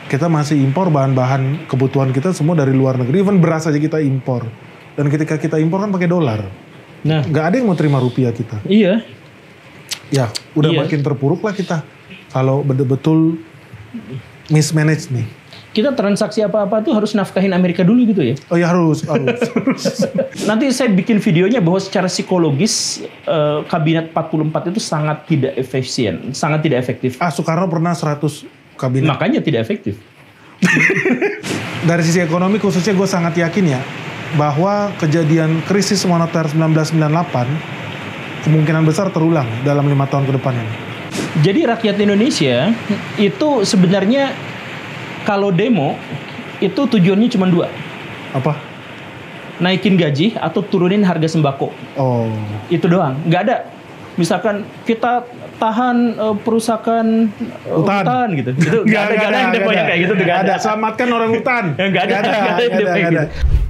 kita masih impor bahan-bahan kebutuhan kita semua dari luar negeri. Even beras aja kita impor. Dan ketika kita impor kan pakai dolar. Nah, nggak ada yang mau terima rupiah kita. iya. Ya, udah makin terpuruk lah kita. Kalau betul-betul mismanage nih. Kita transaksi apa-apa tuh harus nafkahin Amerika dulu gitu ya? Oh ya harus. Nanti saya bikin videonya bahwa secara psikologis kabinet 44 itu sangat tidak efisien, sangat tidak efektif. Soekarno pernah 100 kabinet. Makanya tidak efektif. Dari sisi ekonomi khususnya gue sangat yakin ya, bahwa kejadian krisis moneter 1998 kemungkinan besar terulang dalam 5 tahun ke depan ini. Jadi rakyat Indonesia itu sebenarnya kalau demo itu tujuannya cuma 2. Apa? Naikin gaji atau turunin harga sembako. Oh. Itu doang, nggak ada. Misalkan kita tahan perusakan hutan gitu. Itu nggak ada yang demonya kayak gitu. Nggak ada. Selamatkan orang hutan. Nggak ada.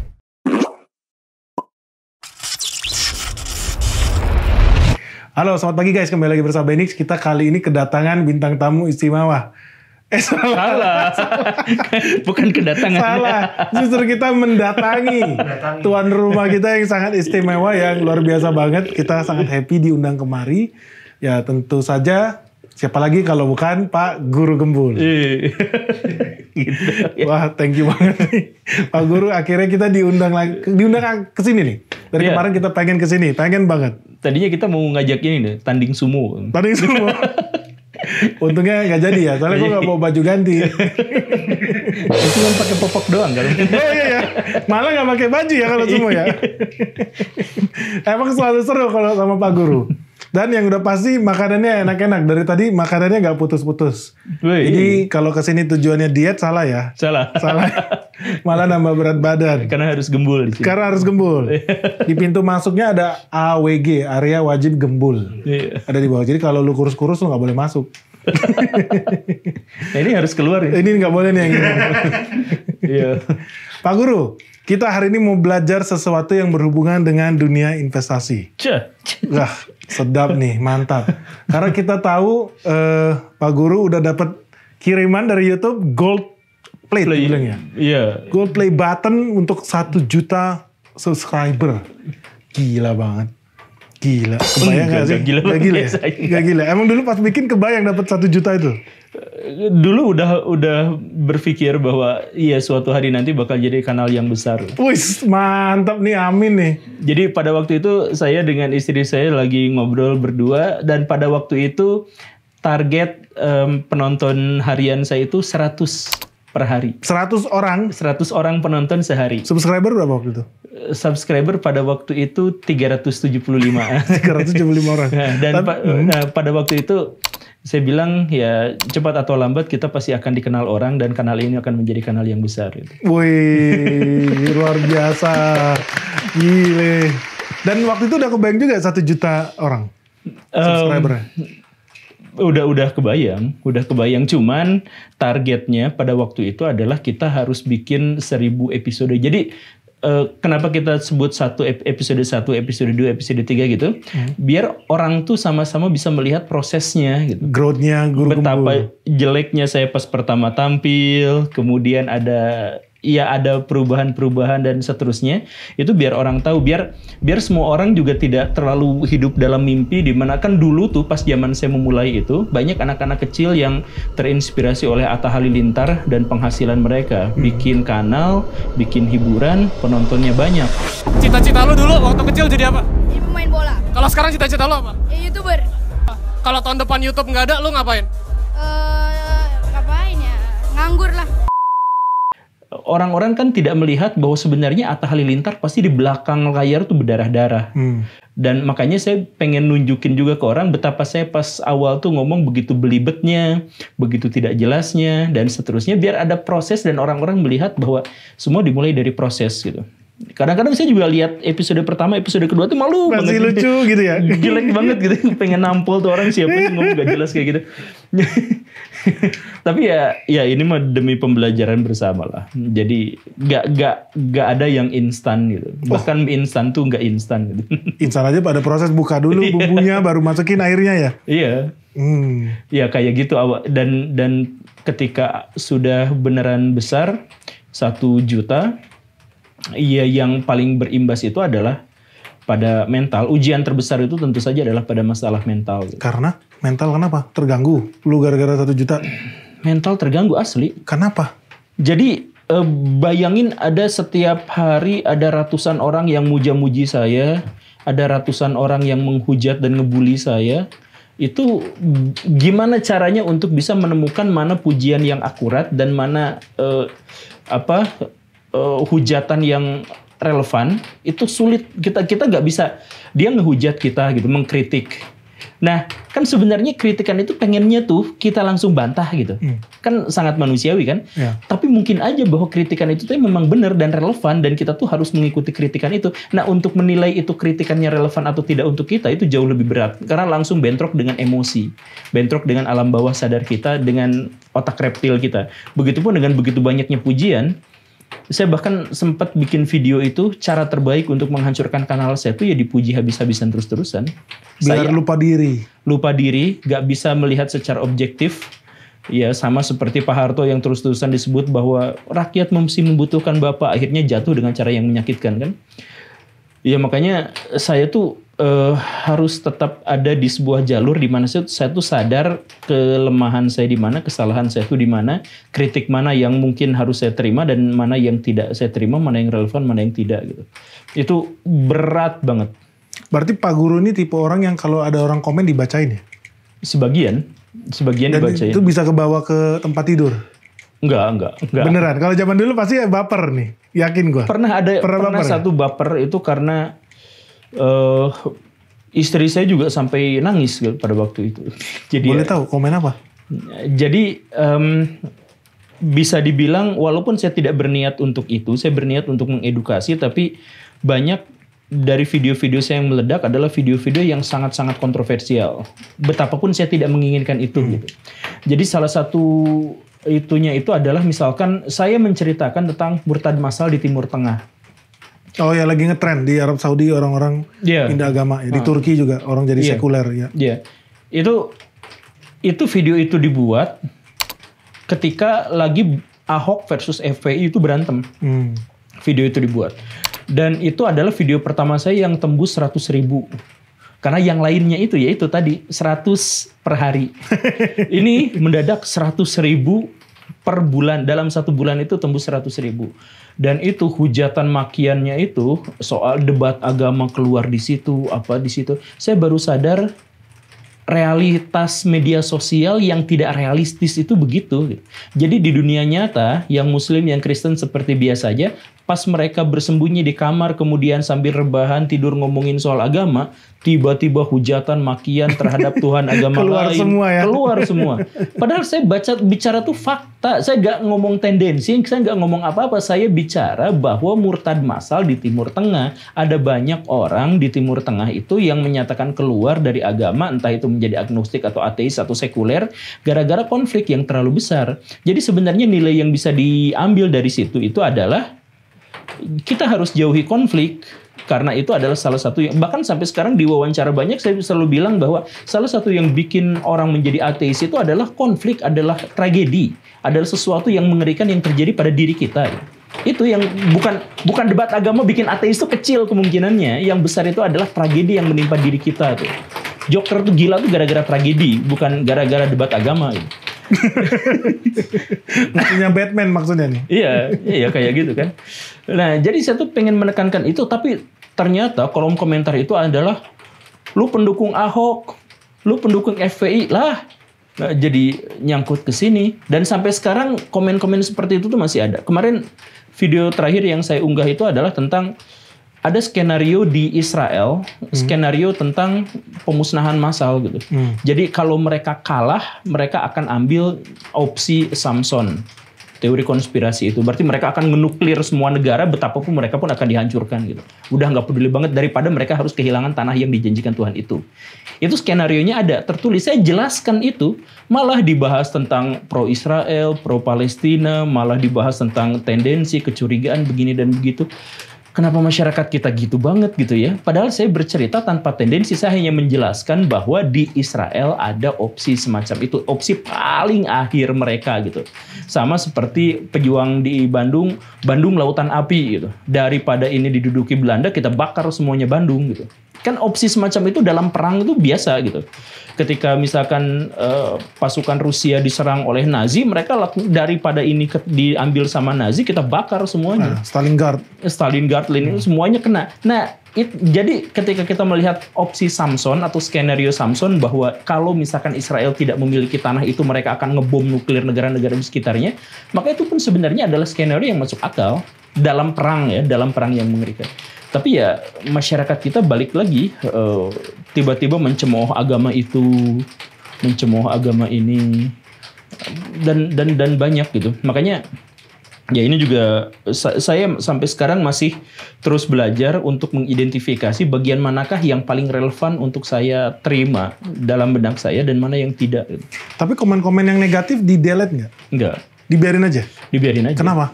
Halo, selamat pagi guys. Kembali lagi bersama Benix. Kita kali ini kedatangan bintang tamu istimewa. Salah. Bukan kedatangan. Salah. Justru kita mendatangi tuan rumah kita yang sangat istimewa, yang luar biasa banget. Kita sangat happy diundang kemari. Ya tentu saja, siapa lagi kalau bukan Pak Guru Gembul. Gitu. Wah, thank you banget nih. Pak Guru, akhirnya kita diundang ke sini nih. Dari kemarin kita pengen ke sini, pengen banget. Tadinya kita mau ngajak ini deh, tanding sumo. Untungnya nggak jadi ya, soalnya gue nggak bawa baju ganti. Cuma pakai popok doang kan? Oh iya, malah nggak pakai baju ya kalau semua ya. Emang selalu seru kalau sama Pak Guru. Dan yang udah pasti makanannya enak-enak. Dari tadi makanannya nggak putus-putus. Jadi kalau kesini tujuannya diet salah ya? Salah. Malah nambah berat badan. Karena harus gembul di sini. Karena harus gembul. Di pintu masuknya ada AWG, area wajib gembul. Ada di bawah. Jadi kalau lu kurus-kurus lu nggak boleh masuk. Ini harus keluar ya? Ini nggak boleh nih yang ini. Iya. Pak Guru, kita hari ini mau belajar sesuatu yang berhubungan dengan dunia investasi. Wah, sedap nih, mantap. Karena kita tahu Pak Guru udah dapat kiriman dari YouTube gold plate bilangnya. Iya. Gold play button untuk 1 juta subscriber. Gila banget. Gila. Kebayang gak sih? Gak gila. Emang dulu pas bikin kebayang dapat 1 juta itu? Dulu udah berpikir bahwa iya suatu hari nanti bakal jadi kanal yang besar. Wih, mantap nih, amin nih. Jadi pada waktu itu saya dengan istri saya lagi ngobrol berdua, dan pada waktu itu target penonton harian saya itu 100 per hari. 100 orang? 100 orang penonton sehari. Subscriber berapa waktu itu? Subscriber pada waktu itu 375. 375 orang. Dan pada waktu itu saya bilang ya cepat atau lambat kita pasti akan dikenal orang dan kanal ini akan menjadi kanal yang besar. Gitu. Wih, luar biasa. Gile. Dan waktu itu udah kebayang juga 1 juta orang subscribernya? Udah kebayang. Cuman targetnya pada waktu itu adalah kita harus bikin 1000 episode. Jadi kenapa kita sebut episode 1, episode 2, episode 3 gitu? Biar orang tuh sama-sama bisa melihat prosesnya gitu. Growth-nya Guru Betapa Gembul. jeleknya saya pas pertama tampil, kemudian ada perubahan-perubahan dan seterusnya. Itu biar orang tahu, biar semua orang juga tidak terlalu hidup dalam mimpi, di mana kan dulu tuh pas zaman saya memulai itu banyak anak-anak kecil yang terinspirasi oleh Atta Halilintar dan penghasilan mereka bikin kanal, bikin hiburan, penontonnya banyak. Cita-cita lu dulu waktu kecil jadi apa? Jadi pemain bola. Kalau sekarang cita-cita lu apa? Ya, YouTuber. Kalau tahun depan YouTube nggak ada, lu ngapain? Ngapain ya? Nganggur lah. Orang-orang kan tidak melihat bahwa sebenarnya Atta Halilintar pasti di belakang layar tuh berdarah-darah. Dan makanya saya pengen nunjukin juga ke orang betapa saya pas awal tuh ngomong begitu belibetnya, begitu tidak jelasnya, dan seterusnya. Biar ada proses dan orang-orang melihat bahwa semua dimulai dari proses gitu. Kadang-kadang saya juga lihat episode pertama, episode kedua tuh malu masih banget. Lucu gitu ya. Jelek banget gitu. Pengen nampol tuh orang siapa sih ngomong gak jelas kayak gitu. Tapi ya ini mah demi pembelajaran bersama lah. Jadi nggak ada yang instan gitu. Bahkan mie instan tuh nggak instan gitu. Instan aja pada proses buka dulu bumbunya baru masukin airnya ya. Iya. Ya kayak gitu dan ketika sudah beneran besar 1 juta, ya yang paling berimbas itu adalah pada mental. Ujian terbesar itu tentu saja adalah pada masalah mental. Gitu. Karena mental kenapa? Terganggu? Lu gara-gara 1 juta? Mental terganggu asli. Kenapa? Jadi bayangin ada setiap hari ada ratusan orang yang muja-muji saya. Ada ratusan orang yang menghujat dan ngebully saya. Itu gimana caranya untuk bisa menemukan mana pujian yang akurat dan mana hujatan yang relevan. Itu sulit, kita nggak bisa, dia ngehujat kita gitu, mengkritik. Nah kan sebenarnya kritikan itu pengennya tuh kita langsung bantah gitu, kan sangat manusiawi kan. Tapi mungkin aja bahwa kritikan itu tuh memang benar dan relevan dan kita tuh harus mengikuti kritikan itu. Nah untuk menilai itu kritikannya relevan atau tidak untuk kita itu jauh lebih berat karena langsung bentrok dengan emosi, bentrok dengan alam bawah sadar kita, dengan otak reptil kita. Begitupun dengan begitu banyaknya pujian. Saya bahkan sempat bikin video itu, cara terbaik untuk menghancurkan kanal saya itu ya dipuji habis-habisan terus-terusan. Biar lupa diri. Lupa diri, gak bisa melihat secara objektif. Ya sama seperti Pak Harto yang terus-terusan disebut bahwa rakyat mesti membutuhkan Bapak. Akhirnya jatuh dengan cara yang menyakitkan kan. Ya makanya saya tuh harus tetap ada di sebuah jalur di mana saya tuh sadar kelemahan saya di mana, kesalahan saya tuh di mana, kritik mana yang mungkin harus saya terima dan mana yang tidak saya terima, mana yang relevan, mana yang tidak gitu. Itu berat banget. Berarti Pak Guru ini tipe orang yang kalau ada orang komen dibacain ya? Sebagian dan dibacain. Itu bisa kebawa ke tempat tidur? Enggak. Beneran? Kalau zaman dulu pasti baper nih, yakin gua. Pernah satu baper itu karena istri saya juga sampai nangis pada waktu itu. Jadi boleh tahu komen apa? Jadi bisa dibilang walaupun saya tidak berniat untuk itu, saya berniat untuk mengedukasi, tapi banyak dari video-video saya yang meledak adalah video-video yang sangat-sangat kontroversial. Betapapun saya tidak menginginkan itu gitu. Jadi salah satu itunya itu adalah misalkan saya menceritakan tentang murtad massal di Timur Tengah. Oh ya lagi ngetrend di Arab Saudi orang-orang pindah agama ya. Di Turki juga orang jadi sekuler ya. Iya. Itu video itu dibuat ketika lagi Ahok versus FPI itu berantem. Video itu dibuat. Dan itu adalah video pertama saya yang tembus 100.000. Karena yang lainnya itu yaitu tadi 100 per hari. Ini mendadak 100.000 per bulan. Dalam 1 bulan itu tembus 100.000. Dan itu hujatan makiannya itu soal debat agama keluar di situ, apa di situ. Saya baru sadar realitas media sosial yang tidak realistis itu begitu. Jadi di dunia nyata yang Muslim, yang Kristen seperti biasa aja, pas mereka bersembunyi di kamar kemudian sambil rebahan tidur ngomongin soal agama, tiba-tiba hujatan makian terhadap Tuhan agama keluar lain semua ya. Keluar semua. Padahal saya bicara tuh fakta. Saya nggak ngomong tendensi, saya nggak ngomong apa-apa. Saya bicara bahwa murtad massal di Timur Tengah, ada banyak orang di Timur Tengah itu yang menyatakan keluar dari agama, entah itu menjadi agnostik atau ateis atau sekuler, gara-gara konflik yang terlalu besar. Jadi sebenarnya nilai yang bisa diambil dari situ itu adalah kita harus jauhi konflik, karena itu adalah salah satu yang bahkan sampai sekarang di wawancara banyak saya selalu bilang bahwa salah satu yang bikin orang menjadi ateis itu adalah konflik, adalah tragedi, adalah sesuatu yang mengerikan yang terjadi pada diri kita. Itu yang bukan debat agama bikin ateis itu kecil kemungkinannya, yang besar itu adalah tragedi yang menimpa diri kita tuh. Joker tuh gila tuh gara-gara tragedi, bukan gara-gara debat agama gitu. Maksudnya Batman maksudnya nih. Iya kayak gitu kan. Nah, jadi saya tuh pengen menekankan itu, tapi ternyata kolom komentar itu adalah lu pendukung Ahok, lu pendukung FPI lah. Nah, jadi nyangkut ke sini dan sampai sekarang komen-komen seperti itu tuh masih ada. Kemarin video terakhir yang saya unggah itu adalah tentang ada skenario di Israel, skenario tentang pemusnahan massal gitu. Jadi kalau mereka kalah, mereka akan ambil opsi Samson. teori konspirasi itu. Berarti mereka akan menuklir semua negara, betapapun mereka pun akan dihancurkan gitu. Udah nggak peduli banget daripada mereka harus kehilangan tanah yang dijanjikan Tuhan itu. Itu skenarionya ada tertulis. Saya jelaskan itu, malah dibahas tentang pro Israel, pro Palestina, malah dibahas tentang tendensi kecurigaan begini dan begitu. Kenapa masyarakat kita gitu banget gitu ya? Padahal saya bercerita tanpa tendensi, saya hanya menjelaskan bahwa di Israel ada opsi semacam itu, opsi paling akhir mereka gitu. Sama seperti pejuang di Bandung lautan api gitu. Daripada ini diduduki Belanda, kita bakar semuanya Bandung gitu. Kan opsi semacam itu dalam perang itu biasa gitu. Ketika misalkan pasukan Rusia diserang oleh Nazi, mereka daripada ini diambil sama Nazi, kita bakar semuanya. Stalingrad, Lenin, semuanya kena. Nah, jadi ketika kita melihat opsi Samson atau skenario Samson bahwa kalau misalkan Israel tidak memiliki tanah itu, mereka akan ngebom nuklir negara-negara di sekitarnya, maka itu pun sebenarnya adalah skenario yang masuk akal dalam perang ya, dalam perang yang mengerikan. Tapi ya masyarakat kita balik lagi tiba-tiba mencemooh agama itu, mencemooh agama ini, dan banyak gitu. Makanya ya ini juga saya sampai sekarang masih terus belajar untuk mengidentifikasi bagian manakah yang paling relevan untuk saya terima dalam benak saya dan mana yang tidak. Tapi komen-komen yang negatif di-delete nggak? Nggak. Dibiarin aja? Dibiarin aja. Kenapa?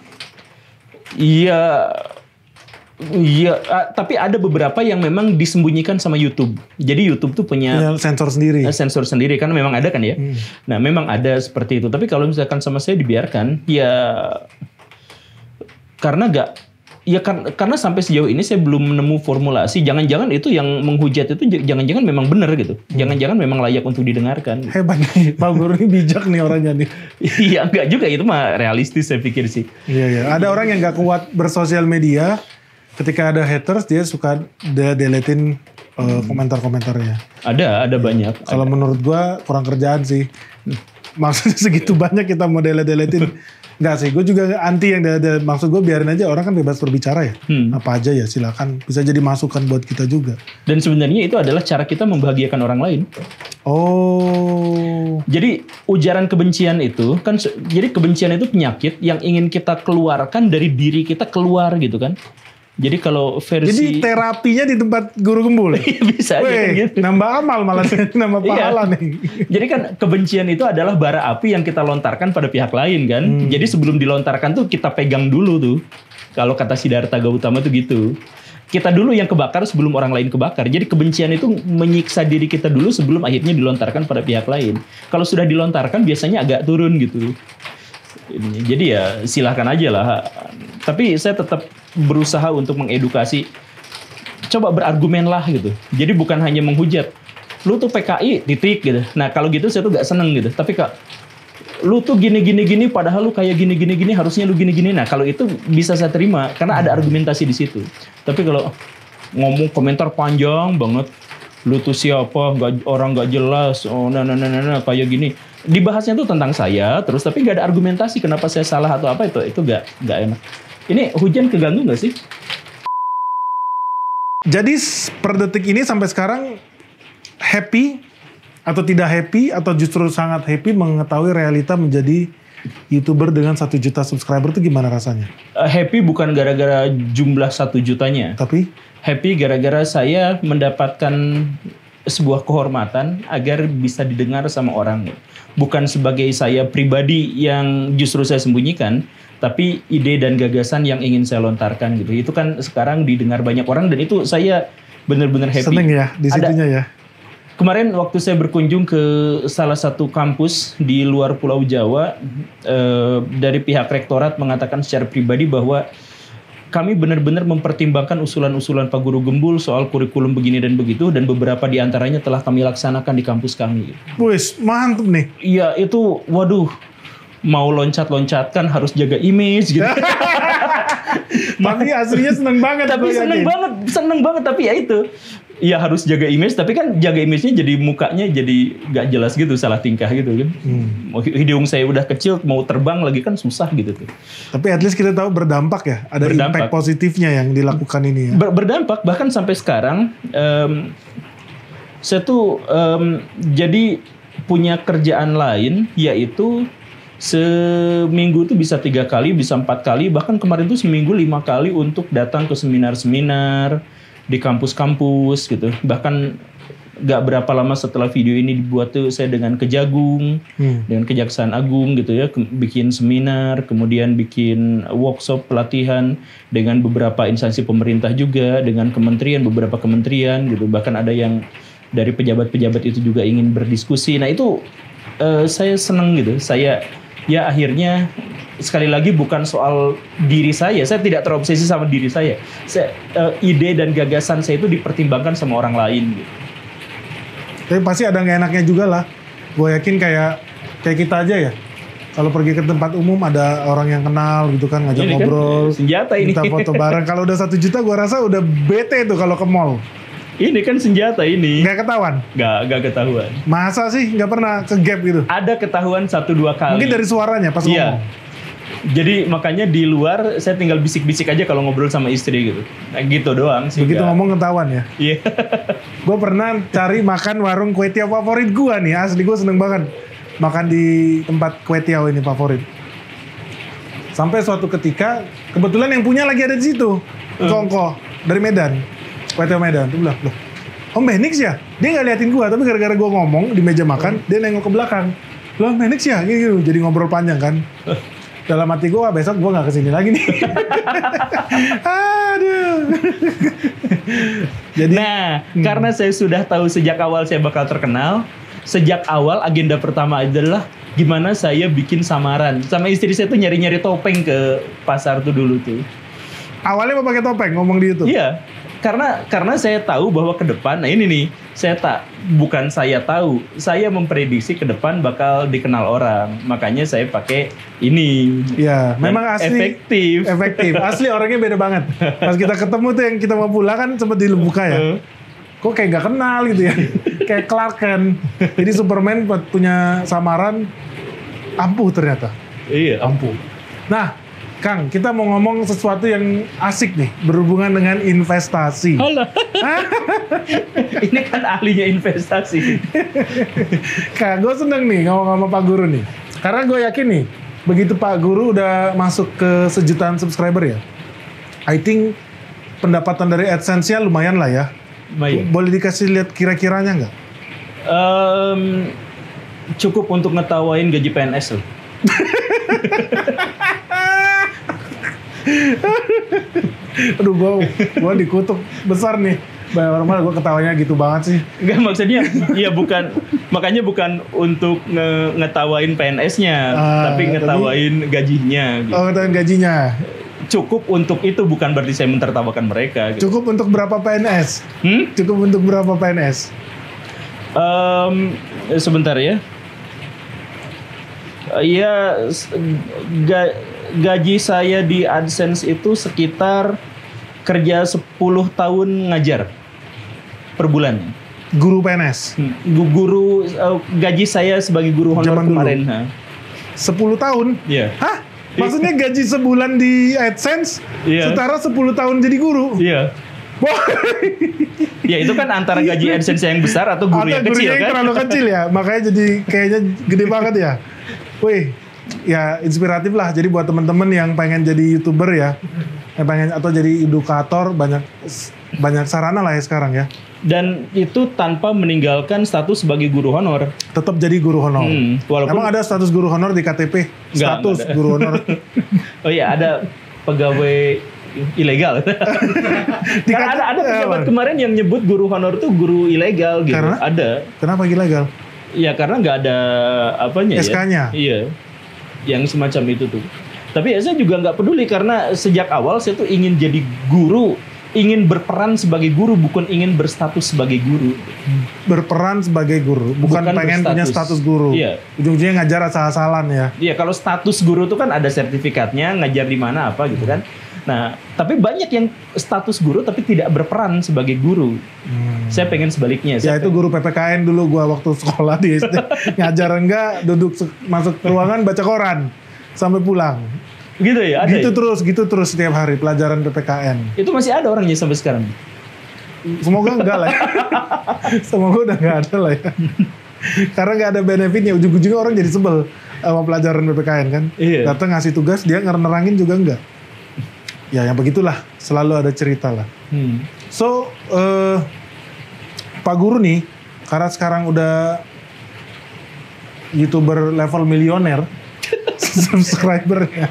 Iya, tapi ada beberapa yang memang disembunyikan sama YouTube. Jadi YouTube tuh punya sensor sendiri. Sensor sendiri kan memang ada kan ya. Nah memang ada seperti itu. Tapi kalau misalkan sama saya dibiarkan, ya karena sampai sejauh ini saya belum menemu formulasi. Jangan-jangan itu yang menghujat itu jangan-jangan memang benar gitu. Jangan-jangan memang layak untuk didengarkan. Hebat nih, Pak Guru ini bijak nih orangnya nih. Iya enggak juga, itu mah realistis saya pikir sih. Iya. Ada orang yang nggak kuat bersosial media. Ketika ada haters, dia suka deletein komentar-komentarnya. Ada banyak. Kalau menurut gua kurang kerjaan sih. Maksudnya segitu banyak kita mau deletein. Enggak sih, gue juga anti yang maksud gue biarin aja, orang kan bebas berbicara ya. Apa aja ya silakan, bisa jadi masukan buat kita juga. Dan sebenarnya itu adalah cara kita membahagiakan orang lain. Oh. Jadi ujaran kebencian itu kan, jadi kebencian itu penyakit yang ingin kita keluarkan dari diri kita keluar gitu kan. Jadi kalau versi... Jadi terapinya di tempat guru gembul? Bisa aja kan gitu. Nambah amal malah, nambah pahala nih. Jadi kan kebencian itu adalah bara api yang kita lontarkan pada pihak lain kan. Jadi sebelum dilontarkan tuh kita pegang dulu tuh. Kalau kata Siddhartha Gautama tuh gitu. Kita dulu yang kebakar sebelum orang lain kebakar. Jadi kebencian itu menyiksa diri kita dulu sebelum akhirnya dilontarkan pada pihak lain. Kalau sudah dilontarkan biasanya agak turun gitu. Jadi ya silahkan aja lah. Tapi saya tetap berusaha untuk mengedukasi. Coba berargumen lah gitu. Jadi bukan hanya menghujat. Lu tuh PKI titik gitu. Nah kalau gitu saya tuh gak seneng gitu. Tapi Kak, lu tuh gini padahal lu kayak gini harusnya lu gini. Nah kalau itu bisa saya terima karena ada argumentasi di situ. Tapi kalau ngomong komentar panjang banget, lu tuh siapa, orang gak jelas, nah kayak gini. Dibahasnya tuh tentang saya terus, tapi gak ada argumentasi kenapa saya salah atau apa, itu gak enak. Ini Hujan keganggu gak sih? Jadi per detik ini sampai sekarang happy atau tidak happy atau justru sangat happy mengetahui realita menjadi YouTuber dengan 1 juta subscriber itu gimana rasanya? Happy bukan gara-gara jumlah 1 jutanya. Tapi? Happy gara-gara saya mendapatkan sebuah kehormatan agar bisa didengar sama orang. Bukan sebagai saya pribadi yang justru saya sembunyikan, tapi ide dan gagasan yang ingin saya lontarkan gitu. Itu kan sekarang didengar banyak orang dan itu saya benar-benar happy. Seneng ya di situnya ya. Kemarin waktu saya berkunjung ke salah satu kampus di luar Pulau Jawa, dari pihak rektorat mengatakan secara pribadi bahwa kami benar-benar mempertimbangkan usulan-usulan Pak Guru Gembul soal kurikulum begini dan begitu, dan beberapa di antaranya telah kami laksanakan di kampus kami. Wih, mantep nih. Iya, itu waduh, mau loncat-loncatkan harus jaga image gitu. Tapi aslinya seneng banget. Tapi seneng banget, tapi ya itu. Iya harus jaga image, tapi kan jaga image-nya jadi mukanya jadi gak jelas gitu, salah tingkah gitu kan. Hidung saya udah kecil, mau terbang lagi kan susah gitu tuh. Tapi at least kita tahu berdampak ya, ada impact positifnya yang dilakukan ini ya. Berdampak, bahkan sampai sekarang saya tuh jadi punya kerjaan lain, yaitu seminggu tuh bisa 3 kali, bisa 4 kali, bahkan kemarin tuh seminggu 5 kali untuk datang ke seminar-seminar di kampus-kampus gitu. Bahkan gak berapa lama setelah video ini dibuat tuh saya dengan Kejagung, dengan Kejaksaan Agung gitu ya, bikin seminar, kemudian bikin workshop pelatihan dengan beberapa instansi pemerintah juga, dengan kementerian, beberapa kementerian gitu. Bahkan ada yang dari pejabat-pejabat itu juga ingin berdiskusi. Nah itu saya seneng gitu. Ya akhirnya sekali lagi bukan soal diri saya tidak terobsesi sama diri saya. Ide dan gagasan saya itu dipertimbangkan sama orang lain gitu. Tapi pasti ada nggak enaknya juga lah. Gue yakin kayak kita aja ya. Kalau pergi ke tempat umum ada orang yang kenal gitu kan, ngajak ngobrol, kan, senjata ini. minta foto bareng. Kalau udah 1 juta gue rasa udah bete tuh kalau ke mall. Ini kan senjata ini. Nggak ketahuan? Nggak ketahuan. Masa sih nggak pernah ke gap gitu? Ada ketahuan 1-2 kali. Mungkin dari suaranya pas ngomong. Jadi makanya di luar saya tinggal bisik-bisik aja kalau ngobrol sama istri gitu. Nah gitu doang sih. Begitu ngomong ketahuan ya? Iya. Gue kena cari makan warung kue tiaw favorit gue nih. Asli gue seneng banget makan di tempat kue tiaw ini favorit. Sampai suatu ketika kebetulan yang punya lagi ada di situ. Kongko dari Medan. Kue tiaw Medan. Tuh bilang, loh Om Benix ya? Dia gak liatin gue, tapi gara-gara gue ngomong di meja makan, dia nengok ke belakang. Loh Benix ya? Gitu. Jadi ngobrol panjang kan. Dalam hati gue, besok gue gak kesini lagi nih. Aduh. Jadi, karena saya sudah tahu sejak awal saya bakal terkenal, sejak awal agenda pertama adalah gimana saya bikin samaran. Sama istri saya tuh nyari-nyari topeng ke pasar tuh dulu tuh. Awalnya mau pakai topeng ngomong di YouTube? Iya. Karena saya tahu bahwa ke depan, nah ini nih, bukan saya tahu, saya memprediksi ke depan bakal dikenal orang. Makanya saya pakai ini. Iya, memang asli efektif. Asli orangnya beda banget. Pas kita ketemu tuh yang kita mau pulang kan sempat dibuka ya. Kok kayak gak kenal gitu ya. Kayak Clark Kent. Jadi Superman punya samaran ampuh ternyata. Iya, ampuh. Nah, Kang, kita mau ngomong sesuatu yang asik nih, berhubungan dengan investasi. Halo. Ini kan ahlinya investasi. Kak, gue seneng nih ngomong sama Pak Guru nih. Karena gue yakin nih, begitu Pak Guru udah masuk ke 1 jutaan subscriber ya, I think pendapatan dari AdSense-nya lumayan lah ya. Lumayan. Boleh dikasih lihat kira-kiranya nggak? Cukup untuk ngetawain gaji PNS loh. Aduh, gue dikutuk besar nih. Normal gue ketawanya gitu banget sih. Enggak, maksudnya ya makanya bukan untuk ngetawain PNS-nya, tapi ngetawain gajinya gitu. Oh, ngetawain gajinya. Cukup untuk itu, bukan berarti saya mentertawakan mereka gitu. Cukup untuk berapa PNS? Cukup untuk berapa PNS? Sebentar ya. Gaji saya di AdSense itu sekitar kerja 10 tahun ngajar per bulan. Guru PNS? Guru, gaji saya sebagai guru honor kemarin. 10 tahun? Iya. Hah? Maksudnya gaji sebulan di AdSense setara 10 tahun jadi guru? Iya. Ya itu kan antara gaji AdSense yang besar atau guru yang kecil kan? Terlalu kecil ya, makanya jadi kayaknya gede banget ya. Wih, ya inspiratif lah. Jadi buat teman-teman yang pengen jadi YouTuber ya, yang pengen atau jadi edukator, banyak sarana lah ya sekarang ya. Dan itu tanpa meninggalkan status sebagai guru honor. Tetap jadi guru honor. Walaupun emang ada status guru honor di KTP? Status guru honor. Oh iya, ada pegawai ilegal. Karena ada pejabat kemarin yang nyebut guru honor tuh guru ilegal gitu. Karena? Ada. Kenapa ilegal? Ya karena nggak ada apanya SK-nya? Iya. Yang semacam itu tuh. Tapi ya saya juga nggak peduli karena sejak awal saya tuh ingin jadi guru, ingin berperan sebagai guru, bukan ingin berstatus sebagai guru. Berperan sebagai guru, bukan pengen punya status guru. Iya. Ujung-ujungnya ngajar asal-asalan ya. Iya, kalau status guru tuh kan ada sertifikatnya, ngajar di mana apa gitu kan. Nah, tapi banyak yang status guru tapi tidak berperan sebagai guru. Saya pengen sebaliknya. Ya itu guru PPKN dulu gua waktu sekolah di SD. Ngajar enggak, masuk ruangan baca koran sampai pulang. Gitu ya, ada. Gitu terus setiap hari pelajaran PPKN. Itu masih ada orangnya sampai sekarang. Semoga enggak lah ya. Semoga udah enggak ada lah ya. Karena enggak ada benefitnya, ujung-ujungnya orang jadi sebel. sama pelajaran PPKN kan. Iya. Datang ngasih tugas, dia nerangin juga enggak. Ya yang begitulah, selalu ada cerita lah. So, Pak Guru nih, karena sekarang udah YouTuber level milioner, subscribernya.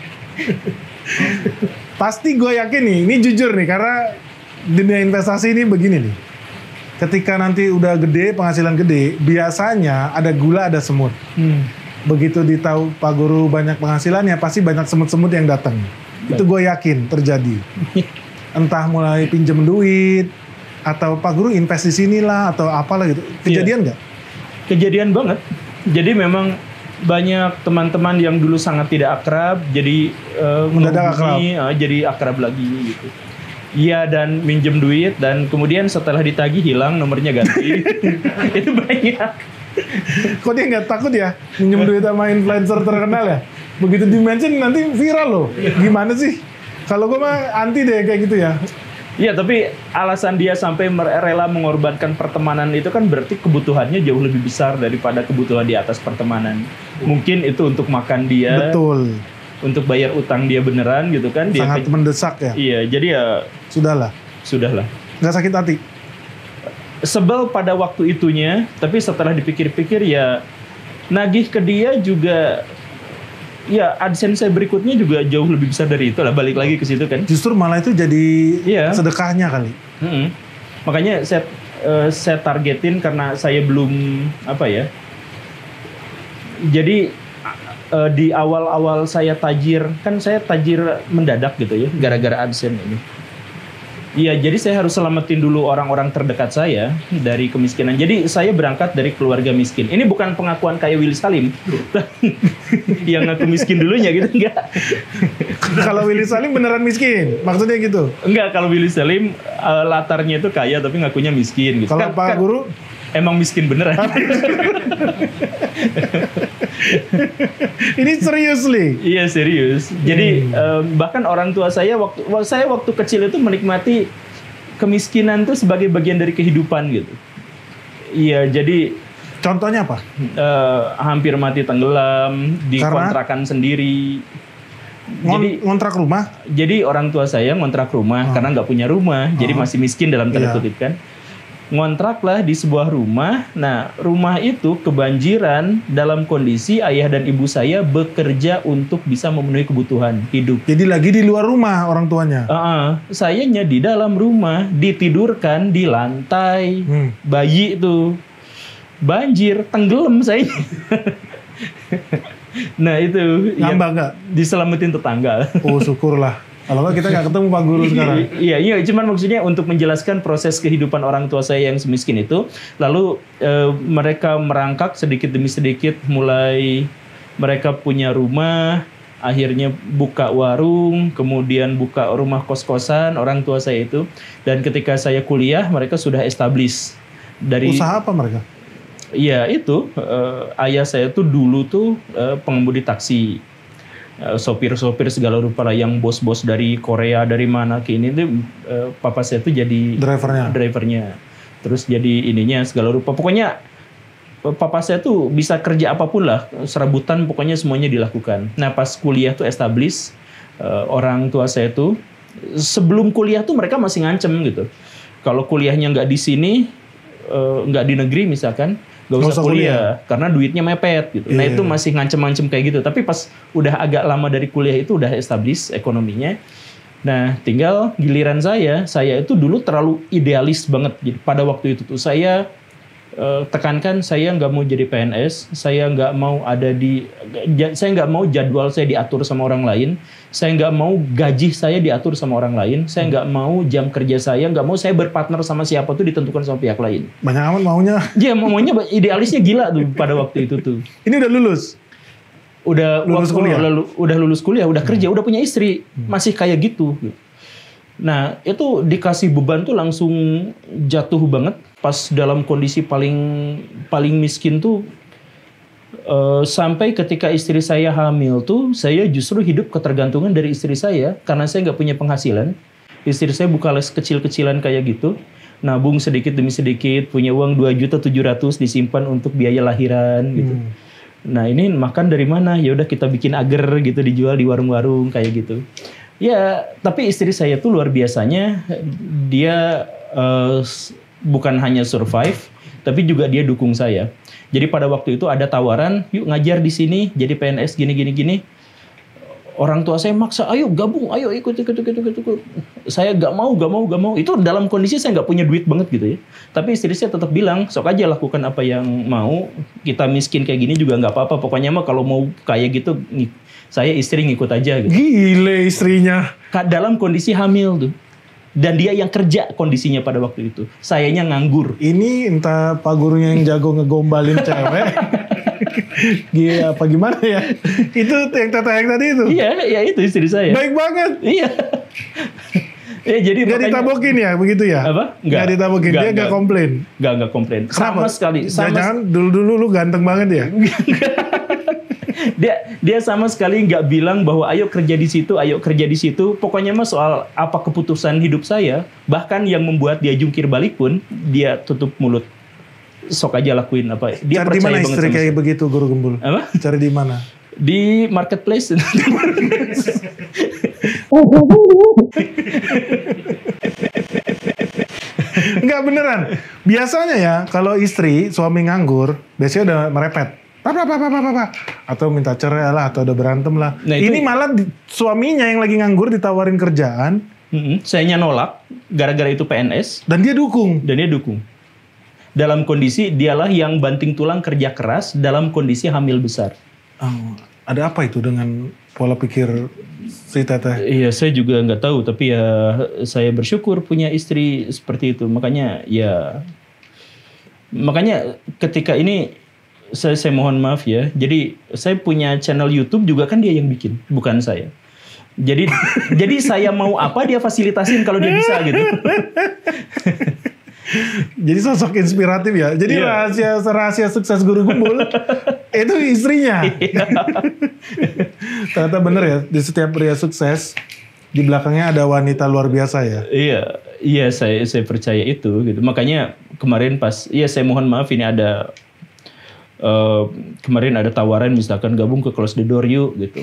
Pasti gue yakin nih, ini jujur nih, karena dunia investasi ini begini nih. Ketika nanti udah gede, penghasilan gede, biasanya ada gula, ada semut. Begitu ditahu Pak Guru banyak penghasilannya, pasti banyak semut-semut yang datang. Itu gue yakin terjadi. Entah mulai pinjem duit, atau Pak Guru invest di sini lah, atau apalah gitu. Kejadian nggak? Kejadian banget. Jadi memang banyak teman-teman yang dulu sangat tidak akrab, jadi mendadak akrab. Jadi akrab lagi gitu. Iya, dan minjem duit, dan kemudian setelah ditagih hilang, nomornya ganti. Itu banyak. Kok dia nggak takut ya minjem duit sama influencer terkenal ya? Begitu di-mention nanti viral loh. Gimana sih? Kalau gue mah anti deh kayak gitu ya. Iya, tapi alasan dia sampai rela mengorbankan pertemanan itu kan berarti kebutuhannya jauh lebih besar daripada kebutuhan di atas pertemanan. Mungkin itu untuk makan dia. Betul. Untuk bayar utang dia beneran gitu kan. Sangat mendesak ya. Iya, jadi ya Sudahlah. Nggak sakit hati? Sebel pada waktu itunya, tapi setelah dipikir-pikir ya nagih ke dia juga. Ya, AdSense saya berikutnya juga jauh lebih besar dari itu lah, balik lagi ke situ kan. Justru malah itu jadi sedekahnya kali. Makanya saya targetin karena saya belum Jadi di awal-awal saya tajir, kan saya tajir mendadak gitu ya, gara-gara AdSense ini. Iya, jadi saya harus selamatin dulu orang-orang terdekat saya dari kemiskinan. Jadi saya berangkat dari keluarga miskin. Ini bukan pengakuan kayak Willy Salim yang ngaku miskin dulunya gitu, enggak. Kalau Willy Salim beneran miskin, maksudnya gitu? Enggak, kalau Willy Salim latarnya itu kaya tapi ngakunya miskin gitu. Kalau Pak Guru? Emang miskin beneran. Ini serius nih? Iya, serius. Jadi bahkan orang tua saya waktu kecil itu menikmati kemiskinan itu sebagai bagian dari kehidupan gitu. Iya, jadi contohnya apa? Hampir mati tenggelam di kontrakan sendiri. Jadi ngontrak rumah? Jadi orang tua saya ngontrak rumah karena nggak punya rumah, jadi masih miskin dalam tanda kutip kan. Ngontraklah di sebuah rumah. Nah, rumah itu kebanjiran dalam kondisi ayah dan ibu saya bekerja untuk bisa memenuhi kebutuhan hidup. Jadi lagi di luar rumah orang tuanya? Sayanya di dalam rumah, ditidurkan di lantai. Bayi itu banjir, tenggelam saya. Nah itu. Ngambak nggak? Diselamatin tetangga. Oh, syukurlah. Kalau nggak kita nggak ketemu Pak Guru sekarang. Iya, cuman maksudnya untuk menjelaskan proses kehidupan orang tua saya yang semiskin itu, lalu mereka merangkak sedikit demi sedikit, mulai mereka punya rumah, akhirnya buka warung, kemudian buka rumah kos-kosan orang tua saya itu, dan ketika saya kuliah mereka sudah establish dari. Usaha apa mereka? Iya itu, ayah saya tuh dulu tuh pengemudi taksi. Sopir-sopir segala rupa lah, yang bos-bos dari Korea dari mana ke ini tuh papa saya tuh jadi drivernya, terus jadi ininya segala rupa, pokoknya papa saya tuh bisa kerja apapun lah, serabutan pokoknya semuanya dilakukan. Nah pas kuliah tuh establish, orang tua saya tuh sebelum kuliah tuh mereka masih ngancem gitu, kalau kuliahnya nggak di sini, nggak di negeri misalkan, gak usah kuliah karena duitnya mepet gitu. Nah itu masih ngancem-ngancem kayak gitu. Tapi pas udah agak lama dari kuliah itu udah establish ekonominya. Nah tinggal giliran saya itu dulu terlalu idealis banget. Jadi pada waktu itu tuh saya tekankan, saya nggak mau jadi PNS, saya nggak mau jadwal saya diatur sama orang lain, saya nggak mau gaji saya diatur sama orang lain, saya nggak mau jam kerja saya, nggak mau saya berpartner sama siapa tuh ditentukan sama pihak lain. Banyak amat maunya. Iya, maunya idealisnya gila tuh pada waktu itu tuh. Ini udah lulus? Udah lulus kuliah, udah kerja, udah punya istri, masih kayak gitu. Nah itu dikasih beban tuh langsung jatuh banget. Pas dalam kondisi paling miskin tuh, sampai ketika istri saya hamil tuh, saya justru hidup ketergantungan dari istri saya karena saya nggak punya penghasilan. Istri saya buka les kecil-kecilan kayak gitu, nabung sedikit demi sedikit, punya uang 2.700.000 disimpan untuk biaya lahiran gitu. Nah ini makan dari mana? Ya udah kita bikin agar gitu dijual di warung-warung kayak gitu. Ya tapi istri saya tuh luar biasanya, dia bukan hanya survive, tapi juga dia dukung saya. Jadi pada waktu itu ada tawaran, yuk ngajar di sini, jadi PNS gini. Orang tua saya maksa, ayo gabung, ayo ikut. Saya gak mau. Itu dalam kondisi saya gak punya duit banget gitu ya. Tapi istri saya tetap bilang, sok aja lakukan apa yang mau. Kita miskin kayak gini juga gak apa-apa. Pokoknya mah kalau mau kayak gitu, saya istri ngikut aja gitu. Gile istrinya. Dalam kondisi hamil tuh. Dan dia yang kerja kondisinya pada waktu itu. Sayanya nganggur. Ini entah Pak Gurunya yang jago ngegombalin cewek. Gila apa gimana ya? Itu yang Tata yang tadi itu? Iya itu istri saya. Baik banget. Iya. Ya, jadi gak ditabokin ya begitu ya? Apa? Gak ditabokin, dia gak komplain? Gak komplain. Sama sekali. Jangan dulu lu ganteng banget ya? Dia sama sekali nggak bilang bahwa ayo kerja di situ. Pokoknya mah soal apa keputusan hidup saya, bahkan yang membuat dia jungkir balik pun dia tutup mulut. Sok aja lakuin apa. Dia cari di mana istri kayak saya. Begitu Guru Gembul? Apa? Cari di mana? Di marketplace. Enggak beneran. Biasanya ya kalau istri suami nganggur, biasanya udah merepet. Apa. Atau minta cerai lah, atau udah berantem lah. Nah, ini malah suaminya yang lagi nganggur ditawarin kerjaan. Sayanya nolak, gara-gara itu PNS. Dan dia dukung. Dalam kondisi dialah yang banting tulang kerja keras dalam kondisi hamil besar. Ada apa itu dengan pola pikir si Teteh? Iya, saya juga nggak tahu. Tapi ya saya bersyukur punya istri seperti itu. Makanya ketika ini saya mohon maaf ya. Jadi saya punya channel YouTube juga kan dia yang bikin, bukan saya. Jadi saya mau apa dia fasilitasin kalau dia bisa gitu. Jadi sosok inspiratif ya. Jadi rahasia sukses Guru Gembul itu istrinya. Ternyata bener ya, di setiap pria sukses di belakangnya ada wanita luar biasa ya. Iya saya percaya itu gitu. Makanya kemarin saya mohon maaf ini ada kemarin ada tawaran misalkan gabung ke Close the Door yuk gitu.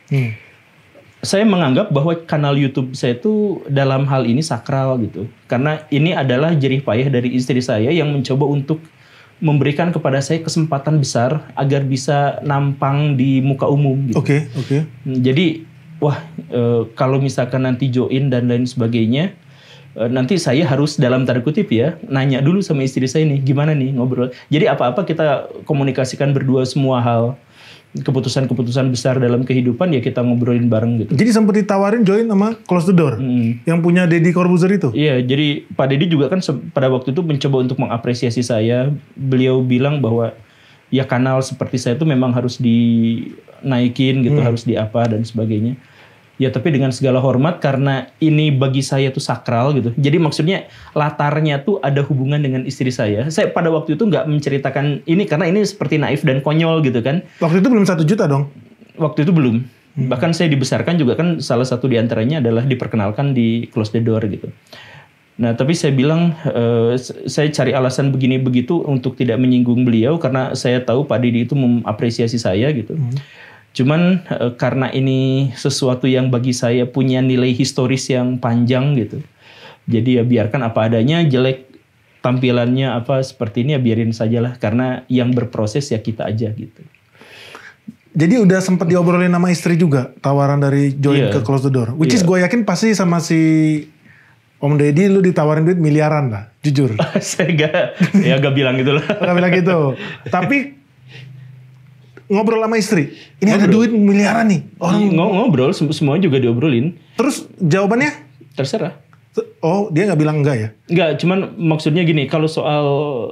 Saya menganggap bahwa kanal YouTube saya itu dalam hal ini sakral gitu. Karena ini adalah jerih payah dari istri saya yang mencoba untuk memberikan kepada saya kesempatan besar agar bisa nampang di muka umum gitu. Oke. Jadi kalau misalkan nanti join dan lain sebagainya, nanti saya harus dalam tanda kutip ya nanya dulu sama istri saya nih gimana nih ngobrol. Jadi apa-apa kita komunikasikan berdua, semua hal keputusan-keputusan besar dalam kehidupan ya kita ngobrolin bareng gitu. Jadi sempat ditawarin join sama Close the Door yang punya Deddy Corbuzier itu? Iya, jadi Pak Deddy juga kan pada waktu itu mencoba untuk mengapresiasi saya. Beliau bilang bahwa ya kanal seperti saya itu memang harus dinaikin gitu, harus diapa dan sebagainya. Ya tapi dengan segala hormat karena ini bagi saya tuh sakral gitu. Jadi maksudnya latarnya tuh ada hubungan dengan istri saya. Saya pada waktu itu nggak menceritakan ini karena ini seperti naif dan konyol gitu kan. Waktu itu belum 1 juta dong? Waktu itu belum. Bahkan saya dibesarkan juga kan salah satu diantaranya adalah diperkenalkan di Close the Door gitu. Nah tapi saya bilang saya cari alasan begini begitu untuk tidak menyinggung beliau karena saya tahu Pak Deddy itu mengapresiasi saya gitu. Cuman karena ini sesuatu yang bagi saya punya nilai historis yang panjang gitu. Jadi ya biarkan apa adanya, jelek tampilannya apa seperti ini ya biarin sajalah. Karena yang berproses ya kita aja gitu. Jadi udah sempat diobrolin sama istri juga tawaran dari join ke Close the Door. Which is gue yakin pasti sama si Om Deddy lu ditawarin duit miliaran lah, jujur. Saya gak bilang gitu lah. Gak bilang gitu. Tapi ngobrol sama istri, ini ada duit miliaran nih. Ngobrol, semua juga diobrolin. Terus jawabannya? Terserah. Oh, dia nggak bilang enggak ya? Enggak, cuman maksudnya gini, kalau soal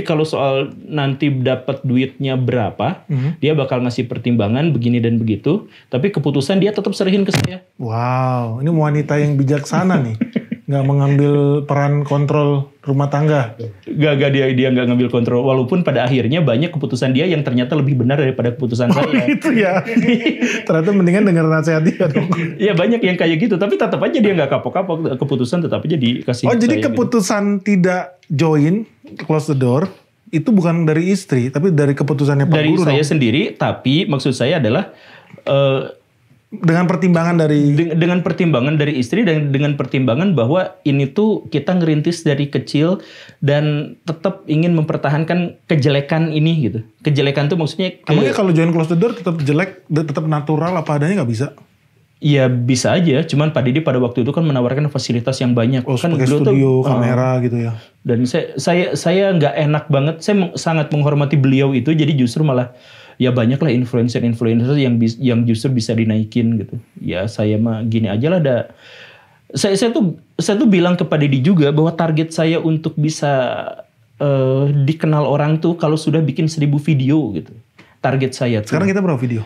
nanti dapat duitnya berapa, dia bakal ngasih pertimbangan begini dan begitu, tapi keputusan dia tetap serahin ke saya. Wow, ini wanita yang bijaksana nih. Nggak mengambil peran kontrol rumah tangga. Gak dia nggak ngambil kontrol. Walaupun pada akhirnya banyak keputusan dia yang ternyata lebih benar daripada keputusan saya. Itu ya. Ternyata mendingan denger nasihat dia dong. Iya banyak yang kayak gitu. Tapi tetap aja dia nggak kapok-kapok. Keputusan tetap aja dikasih. Oh jadi keputusan gitu. Tidak join Close the Door itu bukan dari istri, tapi dari keputusannya Pak dari Guru. Dari saya sendiri, tapi maksud saya adalah dengan pertimbangan dari istri dan dengan pertimbangan bahwa ini tuh kita ngerintis dari kecil dan tetap ingin mempertahankan kejelekan ini gitu. Kejelekan tuh maksudnya emangnya kalau join Close the Door tetap jelek, tetap natural apa adanya nggak bisa? Ya bisa aja, cuman Pak Didi pada waktu itu kan menawarkan fasilitas yang banyak. Kan pakai studio, kamera gitu ya. Dan saya nggak enak banget, saya sangat menghormati beliau itu, jadi justru malah ya banyak lah influencer yang justru bisa dinaikin gitu. Ya saya mah gini aja lah. Saya tuh bilang kepada Didi juga bahwa target saya untuk bisa dikenal orang tuh kalau sudah bikin 1000 video gitu. Target saya tuh. Sekarang kita berapa video?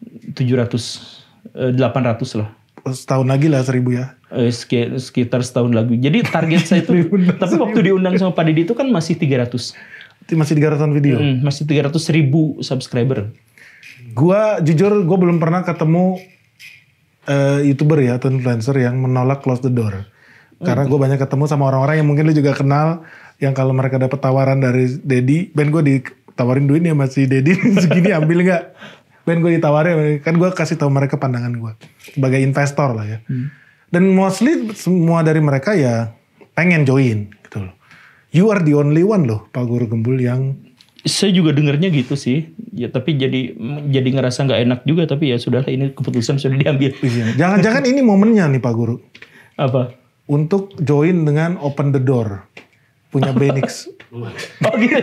800 lah. Setahun lagi lah 1000 ya. Sekitar setahun lagi. Jadi target saya itu, tapi waktu diundang sama Pak Didi itu kan masih 300. Masih 300-an video? Masih 300.000 subscriber. Jujur gue belum pernah ketemu YouTuber ya atau influencer yang menolak Close the Door. Karena gue banyak ketemu sama orang-orang yang mungkin lu juga kenal, yang kalau mereka dapat tawaran dari Dedi, Ben gue ditawarin duit ya masih Dedi segini ambil nggak? Ben gue ditawarin, kan gue kasih tahu mereka pandangan gue sebagai investor lah ya. Dan mostly semua dari mereka ya pengen join gitu loh. You are the only one loh Pak Guru Gembul yang... Saya juga dengarnya gitu sih. Ya tapi jadi ngerasa nggak enak juga, tapi ya sudahlah, ini keputusan sudah diambil. Jangan-jangan ini momennya nih Pak Guru. Apa? Untuk join dengan Open the Door. Punya Benix. Oh gitu.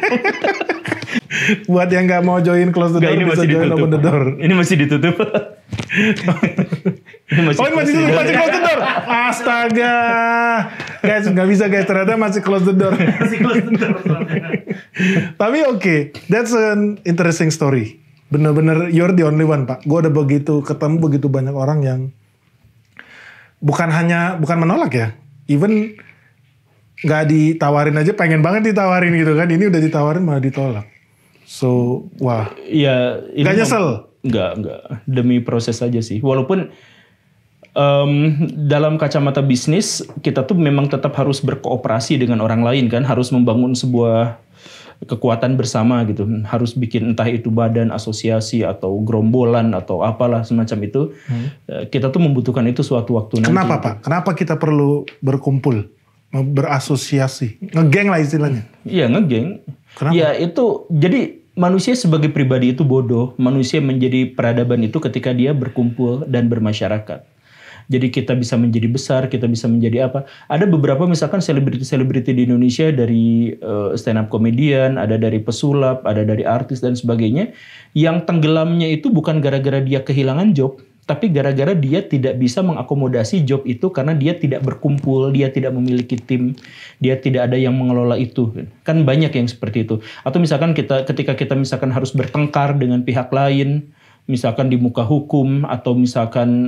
Buat yang nggak mau join Close the Door ini bisa join Open the Door. Ini masih ditutup. Ini masih Close the Door. Astaga. Guys, nggak bisa guys, ternyata masih Close the Door. Tapi oke, that's an interesting story. Bener-bener you're the only one Pak. Gue udah ketemu begitu banyak orang yang bukan menolak ya, even nggak ditawarin aja pengen banget ditawarin gitu kan. Ini udah ditawarin malah ditolak. So, wah. Iya, gak nyesel? Enggak. Demi proses aja sih. Walaupun dalam kacamata bisnis, kita tuh memang tetap harus berkooperasi dengan orang lain kan. Harus membangun sebuah kekuatan bersama gitu. Harus bikin entah itu badan, asosiasi, atau gerombolan, atau apalah semacam itu. Kita tuh membutuhkan itu suatu waktu nanti. Kenapa Pak? Kenapa kita perlu berkumpul? Berasosiasi? Ngegeng lah istilahnya. Iya, ngegeng. Kenapa? Ya itu, jadi manusia sebagai pribadi itu bodoh. Manusia menjadi peradaban itu ketika dia berkumpul dan bermasyarakat. Jadi kita bisa menjadi besar, kita bisa menjadi apa. Ada beberapa misalkan selebriti-selebriti di Indonesia, dari stand up comedian, ada dari pesulap, ada dari artis dan sebagainya. Yang tenggelamnya itu bukan gara-gara dia kehilangan job, tapi gara-gara dia tidak bisa mengakomodasi job itu karena dia tidak berkumpul, dia tidak memiliki tim, dia tidak ada yang mengelola itu. Kan banyak yang seperti itu. Atau misalkan ketika kita misalkan harus bertengkar dengan pihak lain, misalkan di muka hukum, atau misalkan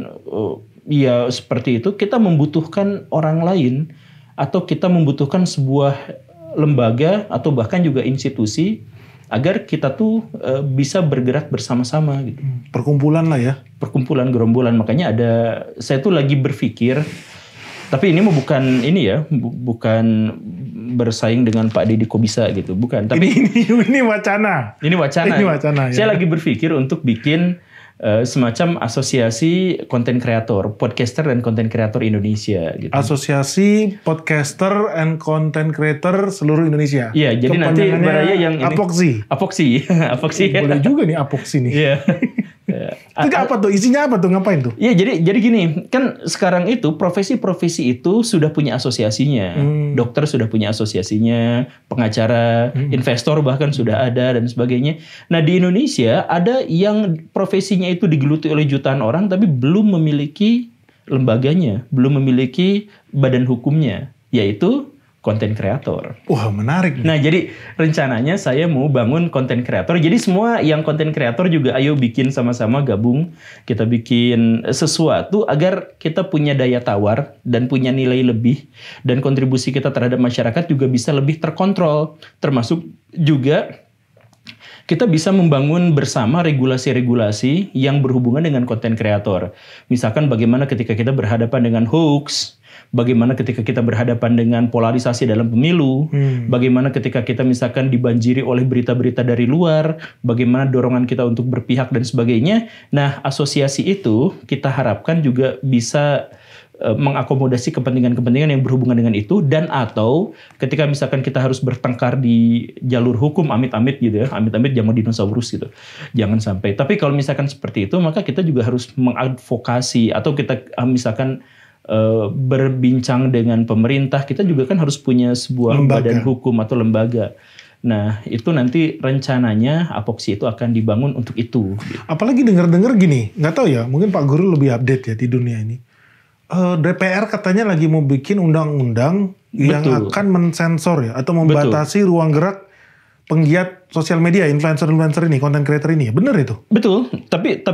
ya seperti itu, kita membutuhkan orang lain, atau kita membutuhkan sebuah lembaga atau bahkan juga institusi agar kita tuh bisa bergerak bersama-sama gitu. Perkumpulan lah ya. Perkumpulan, gerombolan. Makanya saya tuh lagi berpikir, tapi ini mah bukan ini ya, bukan bersaing dengan Pak Deddy kok bisa gitu, bukan. Tapi ini wacana. Ini wacana. Ya. Saya lagi berpikir untuk bikin semacam asosiasi konten kreator, podcaster dan konten kreator Indonesia gitu. Asosiasi podcaster and content creator seluruh Indonesia. Iya, jadi nanti baraya yang ini. Apoksi. Boleh juga nih apoksi nih. Iya. Itu apa tuh? Isinya apa tuh? Ngapain tuh? Iya, jadi gini, kan sekarang itu profesi-profesi itu sudah punya asosiasinya. Dokter sudah punya asosiasinya, pengacara, investor bahkan sudah ada dan sebagainya. Nah, di Indonesia ada yang profesinya itu digeluti oleh jutaan orang tapi belum memiliki lembaganya, belum memiliki badan hukumnya, yaitu konten kreator. Wah, menarik. Nah, jadi rencananya saya mau bangun konten kreator. Jadi semua yang konten kreator juga ayo bikin sama-sama, gabung. Kita bikin sesuatu agar kita punya daya tawar dan punya nilai lebih. Dan kontribusi kita terhadap masyarakat juga bisa lebih terkontrol. Termasuk juga kita bisa membangun bersama regulasi-regulasi yang berhubungan dengan konten kreator. Misalkan bagaimana ketika kita berhadapan dengan hoax, Bagaimana ketika kita berhadapan dengan polarisasi dalam pemilu, bagaimana ketika kita misalkan dibanjiri oleh berita-berita dari luar, bagaimana dorongan kita untuk berpihak dan sebagainya. Nah, asosiasi itu kita harapkan juga bisa mengakomodasi kepentingan-kepentingan yang berhubungan dengan itu, dan atau ketika misalkan kita harus bertengkar di jalur hukum, amit-amit gitu ya, amit-amit jangan dinosaurus gitu, jangan sampai. Tapi kalau misalkan seperti itu, maka kita juga harus mengadvokasi, atau kita misalkan berbincang dengan pemerintah, kita juga kan harus punya sebuah badan hukum atau lembaga. Nah, itu nanti rencananya Apoksi itu akan dibangun untuk itu. Apalagi dengar-dengar gini, nggak tahu ya, mungkin Pak Guru lebih update ya di dunia ini. DPR katanya lagi mau bikin undang-undang yang akan mensensor ya, atau membatasi ruang gerak penggiat sosial media, influencer ini, content creator ini. Bener itu? Betul, tapi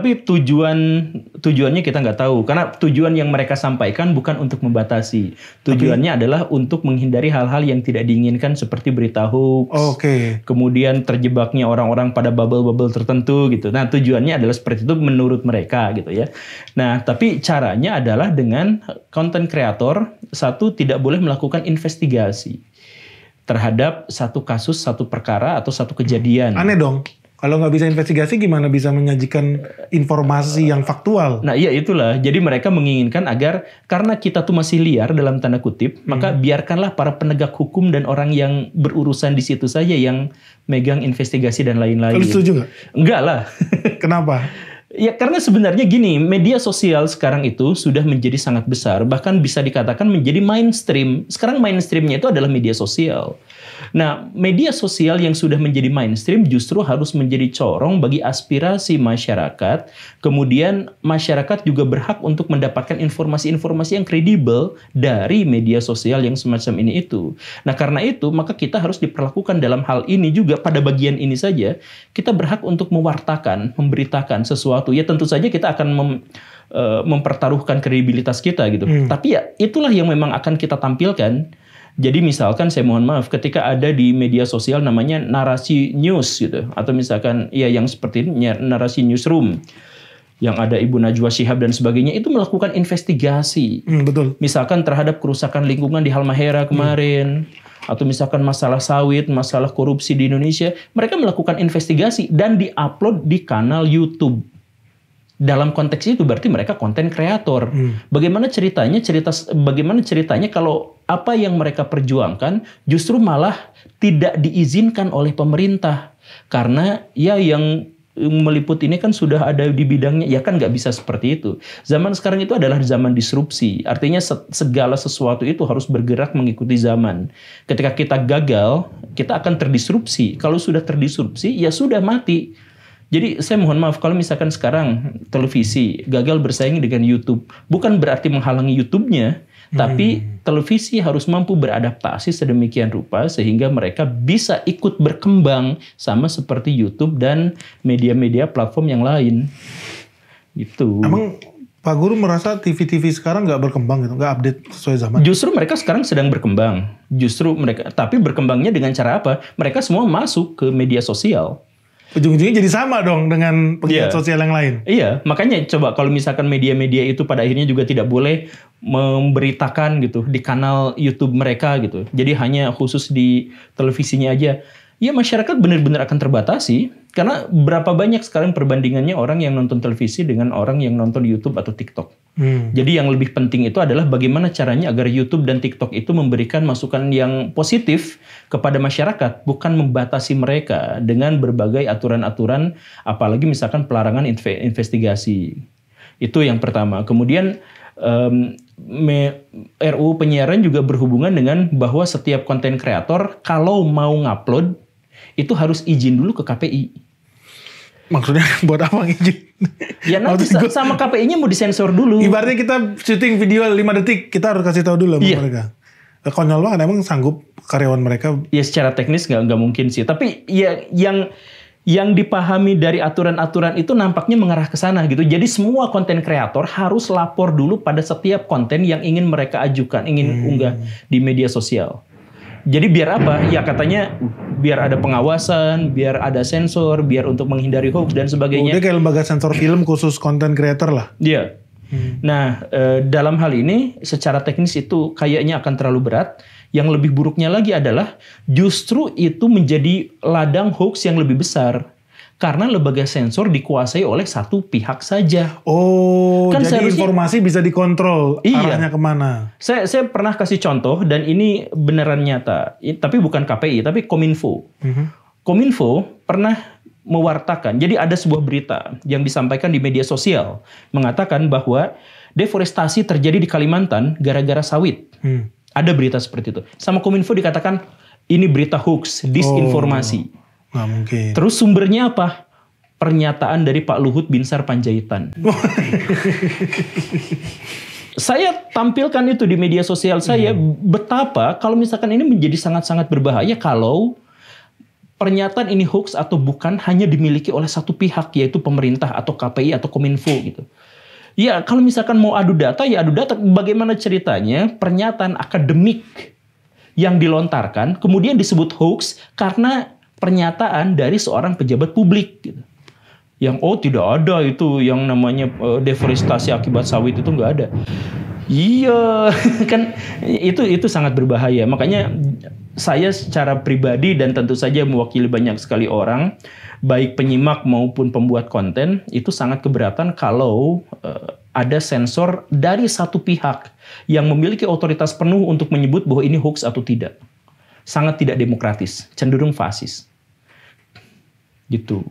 tujuannya kita nggak tahu, karena tujuan yang mereka sampaikan bukan untuk membatasi. Tujuannya adalah untuk menghindari hal-hal yang tidak diinginkan seperti berita hoax. Kemudian terjebaknya orang-orang pada bubble-bubble tertentu gitu. Nah, tujuannya adalah seperti itu menurut mereka gitu ya. Nah, tapi caranya adalah dengan content creator satu tidak boleh melakukan investigasi terhadap satu kasus, satu perkara, atau satu kejadian. Aneh dong. Kalau nggak bisa investigasi, gimana bisa menyajikan informasi yang faktual? Nah, iya itulah. Jadi mereka menginginkan agar, karena kita tuh masih liar dalam tanda kutip, maka biarkanlah para penegak hukum dan orang yang berurusan di situ saja yang megang investigasi dan lain-lain. Lu setuju nggak? Enggak lah. Kenapa? Ya karena sebenarnya gini, media sosial sekarang itu sudah menjadi sangat besar, bahkan bisa dikatakan menjadi mainstream. Sekarang mainstreamnya itu adalah media sosial. Nah, media sosial yang sudah menjadi mainstream justru harus menjadi corong bagi aspirasi masyarakat. Kemudian masyarakat juga berhak untuk mendapatkan informasi-informasi yang kredibel dari media sosial yang semacam ini itu. Nah, karena itu maka kita harus diperlakukan dalam hal ini juga, pada bagian ini saja kita berhak untuk mewartakan, memberitakan sesuatu. Ya tentu saja kita akan mempertaruhkan kredibilitas kita gitu. Tapi ya itulah yang memang akan kita tampilkan. Jadi misalkan saya mohon maaf ketika ada di media sosial namanya narasi news gitu, atau misalkan ya yang seperti ini narasi newsroom yang ada Ibu Najwa Shihab dan sebagainya, itu melakukan investigasi. Betul. Misalkan terhadap kerusakan lingkungan di Halmahera kemarin, atau misalkan masalah sawit, masalah korupsi di Indonesia, mereka melakukan investigasi dan diupload di kanal YouTube. Dalam konteks itu berarti mereka konten kreator. Bagaimana ceritanya kalau apa yang mereka perjuangkan justru malah tidak diizinkan oleh pemerintah, karena ya yang meliput ini kan sudah ada di bidangnya, ya kan nggak bisa seperti itu. Zaman sekarang itu adalah zaman disrupsi, artinya segala sesuatu itu harus bergerak mengikuti zaman. Ketika kita gagal, kita akan terdisrupsi. Kalau sudah terdisrupsi, ya sudah mati. Jadi saya mohon maaf kalau misalkan sekarang televisi gagal bersaing dengan YouTube, bukan berarti menghalangi YouTube-nya, tapi televisi harus mampu beradaptasi sedemikian rupa sehingga mereka bisa ikut berkembang sama seperti YouTube dan media-media platform yang lain. Itu. Emang Pak Guru merasa TV-TV sekarang nggak berkembang gitu, nggak update sesuai zaman? Justru mereka sekarang sedang berkembang. Tapi berkembangnya dengan cara apa? Mereka semua masuk ke media sosial. Ujung-ujungnya jadi sama dong dengan penggiat sosial yang lain. Iya, makanya coba kalau misalkan media-media itu pada akhirnya juga tidak boleh memberitakan gitu di kanal YouTube mereka gitu. Jadi hanya khusus di televisinya aja. Ya masyarakat benar-benar akan terbatasi. Karena berapa banyak sekarang perbandingannya orang yang nonton televisi dengan orang yang nonton YouTube atau TikTok. Jadi yang lebih penting itu adalah bagaimana caranya agar YouTube dan TikTok itu memberikan masukan yang positif kepada masyarakat, bukan membatasi mereka dengan berbagai aturan-aturan, apalagi misalkan pelarangan investigasi. Itu yang pertama. Kemudian RUU penyiaran juga berhubungan dengan bahwa setiap konten kreator kalau mau ngupload itu harus izin dulu ke KPI. Maksudnya buat apa izin? Ya nanti sama KPI-nya mau disensor dulu. Ibaratnya kita syuting video 5 detik, kita harus kasih tahu dulu sama mereka. Konyol banget, emang sanggup karyawan mereka? Ya secara teknis nggak mungkin sih. Tapi ya yang dipahami dari aturan-aturan itu nampaknya mengarah ke sana gitu. Jadi semua konten kreator harus lapor dulu pada setiap konten yang ingin mereka ajukan, ingin unggah di media sosial. Jadi biar apa? Ya katanya biar ada pengawasan, biar ada sensor, biar untuk menghindari hoax dan sebagainya. Udah kayak lembaga sensor film khusus konten kreator lah. Iya. Nah, dalam hal ini secara teknis itu kayaknya akan terlalu berat. Yang lebih buruknya lagi adalah justru itu menjadi ladang hoax yang lebih besar. Karena lembaga sensor dikuasai oleh satu pihak saja. Oh, kan jadi informasi bisa dikontrol arahnya kemana? Saya pernah kasih contoh dan ini beneran nyata. Tapi bukan KPI, tapi Kominfo. Kominfo pernah mewartakan, jadi ada sebuah berita yang disampaikan di media sosial mengatakan bahwa deforestasi terjadi di Kalimantan gara-gara sawit. Ada berita seperti itu. Sama Kominfo dikatakan ini berita hoax, disinformasi. Nggak mungkin. Terus sumbernya apa? Pernyataan dari Pak Luhut Binsar Panjaitan. Saya tampilkan itu di media sosial saya betapa kalau misalkan ini menjadi sangat-sangat berbahaya kalau pernyataan ini hoax atau bukan hanya dimiliki oleh satu pihak yaitu pemerintah atau KPI atau Kominfo gitu. Ya kalau misalkan mau adu data ya adu data. Bagaimana ceritanya pernyataan akademik yang dilontarkan kemudian disebut hoax karena pernyataan dari seorang pejabat publik gitu. Yang tidak ada itu yang namanya deforestasi akibat sawit itu nggak ada. Iya, kan itu sangat berbahaya. Makanya saya secara pribadi dan tentu saja mewakili banyak sekali orang, baik penyimak maupun pembuat konten, itu sangat keberatan kalau ada sensor dari satu pihak yang memiliki otoritas penuh untuk menyebut bahwa ini hoax atau tidak. Sangat tidak demokratis, cenderung fasis. Gitu.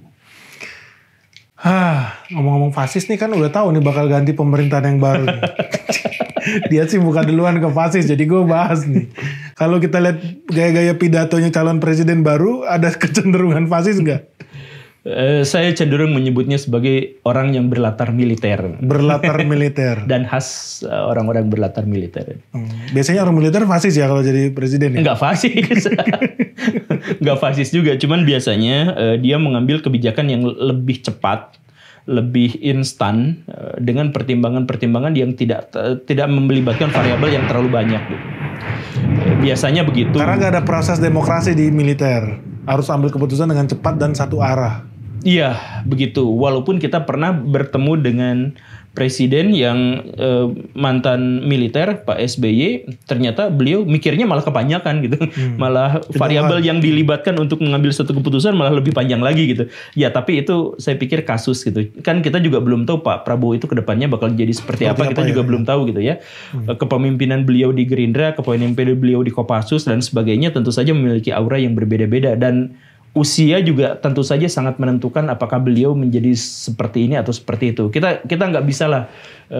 Ngomong-ngomong fasis nih kan udah tahu nih bakal ganti pemerintahan yang baru nih. Dia sih bukan duluan ke fasis, jadi gue bahas nih. Kalau kita lihat gaya-gaya pidatonya calon presiden baru, ada kecenderungan fasis nggak? Saya cenderung menyebutnya sebagai orang yang berlatar militer. Berlatar militer. Dan khas orang-orang berlatar militer. Biasanya orang militer fasis ya kalau jadi presiden ya? Enggak fasis. Enggak fasis juga. Cuman biasanya dia mengambil kebijakan yang lebih cepat, lebih instan, dengan pertimbangan-pertimbangan yang tidak melibatkan variabel yang terlalu banyak. Biasanya begitu. Karena nggak ada proses demokrasi di militer. Harus ambil keputusan dengan cepat dan satu arah. Iya, begitu. Walaupun kita pernah bertemu dengan presiden yang mantan militer, Pak SBY, ternyata beliau mikirnya malah kepanjangan gitu. Malah variabel yang dilibatkan untuk mengambil satu keputusan malah lebih panjang lagi gitu. Ya, tapi itu saya pikir kasus gitu. Kan kita juga belum tahu Pak Prabowo itu kedepannya bakal jadi seperti apa. Kita juga belum tahu gitu ya. Kepemimpinan beliau di Gerindra, kepemimpinan beliau di Kopassus dan sebagainya tentu saja memiliki aura yang berbeda-beda. Dan usia juga tentu saja sangat menentukan apakah beliau menjadi seperti ini atau seperti itu. Kita nggak bisa lah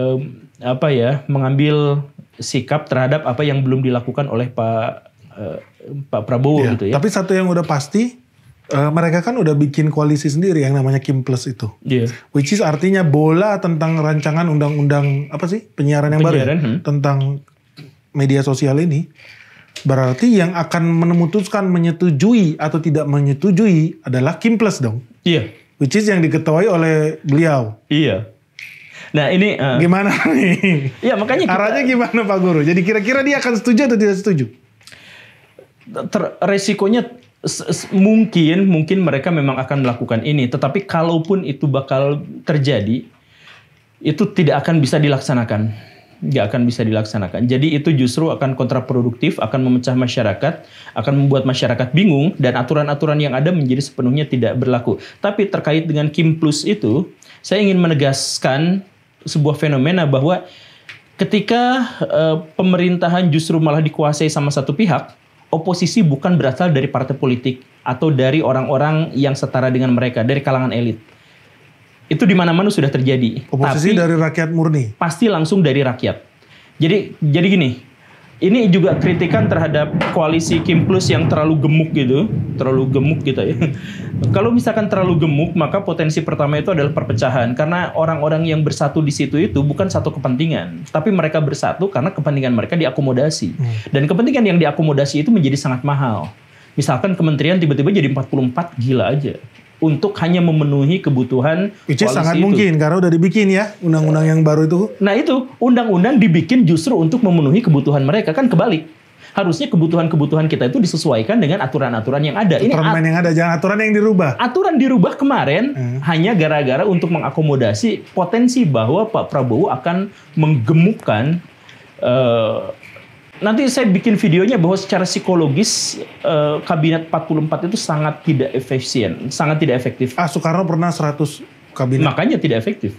mengambil sikap terhadap apa yang belum dilakukan oleh Pak Prabowo gitu ya. Tapi satu yang udah pasti mereka kan udah bikin koalisi sendiri yang namanya Kim Plus itu. Which is artinya bola tentang rancangan undang-undang penyiaran yang baru tentang media sosial ini. Berarti yang akan memutuskan menyetujui atau tidak menyetujui adalah Kim Plus dong. Iya. Which is yang diketuai oleh beliau. Iya. Nah ini gimana nih? Iya makanya arahnya gimana Pak Guru? Jadi kira-kira dia akan setuju atau tidak setuju? Resikonya mungkin mereka memang akan melakukan ini. Tetapi kalaupun itu bakal terjadi, itu tidak akan bisa dilaksanakan. Nggak akan bisa dilaksanakan. Jadi itu justru akan kontraproduktif, akan memecah masyarakat, akan membuat masyarakat bingung, dan aturan-aturan yang ada menjadi sepenuhnya tidak berlaku. Tapi terkait dengan Kim Plus itu, saya ingin menegaskan sebuah fenomena bahwa ketika pemerintahan justru malah dikuasai sama satu pihak, oposisi bukan berasal dari partai politik atau dari orang-orang yang setara dengan mereka, dari kalangan elit. Itu di mana-mana sudah terjadi. Oposisi dari rakyat murni. Pasti langsung dari rakyat. Jadi gini, ini juga kritikan terhadap koalisi Kim Plus yang terlalu gemuk gitu ya. Kalau misalkan terlalu gemuk, maka potensi pertama itu adalah perpecahan. Karena orang-orang yang bersatu di situ itu bukan satu kepentingan, tapi mereka bersatu karena kepentingan mereka diakomodasi. Dan kepentingan yang diakomodasi itu menjadi sangat mahal. Misalkan kementerian tiba-tiba jadi 44, gila aja. Untuk hanya memenuhi kebutuhan koalisi itu. Sangat itu. mungkin, karena udah dibikin ya undang-undang yang baru itu. Nah itu, undang-undang dibikin justru untuk memenuhi kebutuhan mereka, kan kebalik. Harusnya kebutuhan-kebutuhan kita itu disesuaikan dengan aturan-aturan yang ada. Ini permen yang ada, jangan aturan yang dirubah. Aturan dirubah kemarin hanya gara-gara untuk mengakomodasi potensi bahwa Pak Prabowo akan menggemukkan. Nanti saya bikin videonya bahwa secara psikologis kabinet 44 itu sangat tidak efisien, sangat tidak efektif. Soekarno pernah 100 kabinet. Makanya tidak efektif.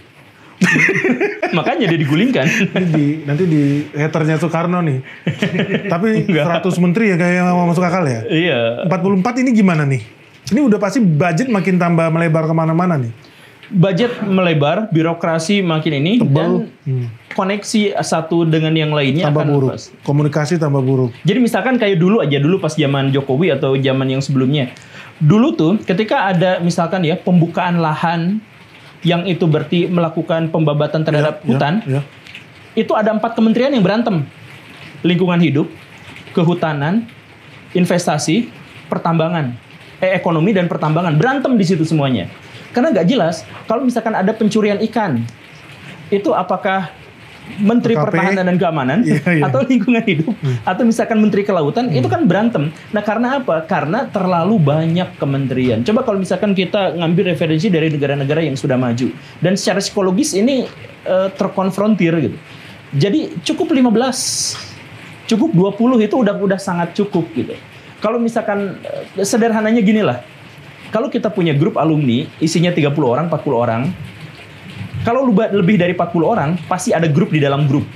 Makanya dia digulingkan. Nanti di haternya Soekarno nih. Tapi 100 menteri ya kayak masuk akal ya? Iya. 44 ini gimana nih? Ini udah pasti budget makin tambah melebar kemana-mana nih. Budget melebar, birokrasi makin ini, tebal, dan koneksi satu dengan yang lainnya tambah akan buruk. lepas. Komunikasi tambah buruk. Jadi misalkan kayak dulu pas zaman Jokowi atau zaman yang sebelumnya. Dulu tuh ketika ada misalkan ya pembukaan lahan yang itu berarti melakukan pembabatan terhadap hutan, itu ada 4 kementerian yang berantem. Lingkungan hidup, kehutanan, investasi, pertambangan, ekonomi dan pertambangan. Berantem di situ semuanya. Karena nggak jelas, kalau misalkan ada pencurian ikan, itu apakah Menteri PKP, Pertahanan dan Keamanan, atau Lingkungan Hidup, atau misalkan Menteri Kelautan, itu kan berantem. Nah karena apa? Karena terlalu banyak kementerian. Coba kalau misalkan kita ngambil referensi dari negara-negara yang sudah maju. Dan secara psikologis ini terkonfrontir gitu. Jadi cukup 15, cukup 20 itu udah sangat cukup gitu. Kalau misalkan sederhananya gini lah. Kalau kita punya grup alumni, isinya 30 orang, 40 orang, kalau lebih dari 40 orang, pasti ada grup di dalam grup.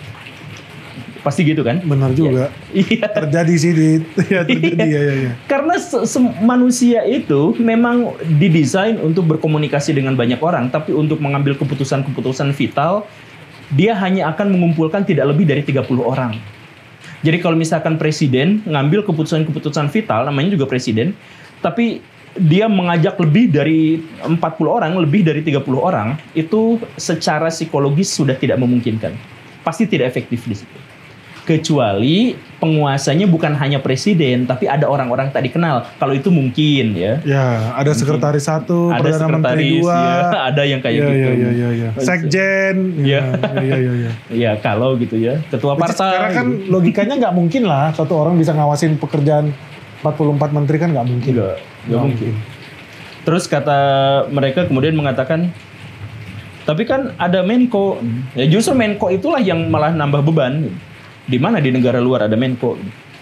Pasti gitu kan? Benar juga. Iya. Terjadi sih terjadi. Iya. Karena manusia itu memang didesain untuk berkomunikasi dengan banyak orang, tapi untuk mengambil keputusan-keputusan vital, dia hanya akan mengumpulkan tidak lebih dari 30 orang. Jadi kalau misalkan presiden ngambil keputusan-keputusan vital, namanya juga presiden, tapi dia mengajak lebih dari 40 orang, lebih dari 30 orang, itu secara psikologis sudah tidak memungkinkan. Pasti tidak efektif di situ. Kecuali penguasanya bukan hanya presiden, tapi ada orang-orang tak dikenal. Kalau itu mungkin ya. Ya, ada sekretaris 1, Perdana Menteri 2. Ya, ada yang kayak gitu. Iya. Sekjen. Iya. Ya, kalau gitu ya. Ketua partai. Sekarang kan logikanya nggak mungkin lah satu orang bisa ngawasin pekerjaan 44 menteri kan nggak mungkin. Nggak mungkin. Terus kata mereka kemudian mengatakan, tapi kan ada Menko. Ya justru Menko itulah yang malah nambah beban. Di mana di negara luar ada Menko?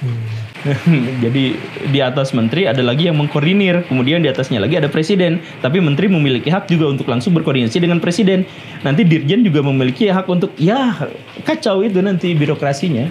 Jadi di atas menteri ada lagi yang mengkoordinir, kemudian di atasnya lagi ada presiden. Tapi menteri memiliki hak juga untuk langsung berkoordinasi dengan presiden. Nanti dirjen juga memiliki hak untuk, ya kacau itu nanti birokrasinya.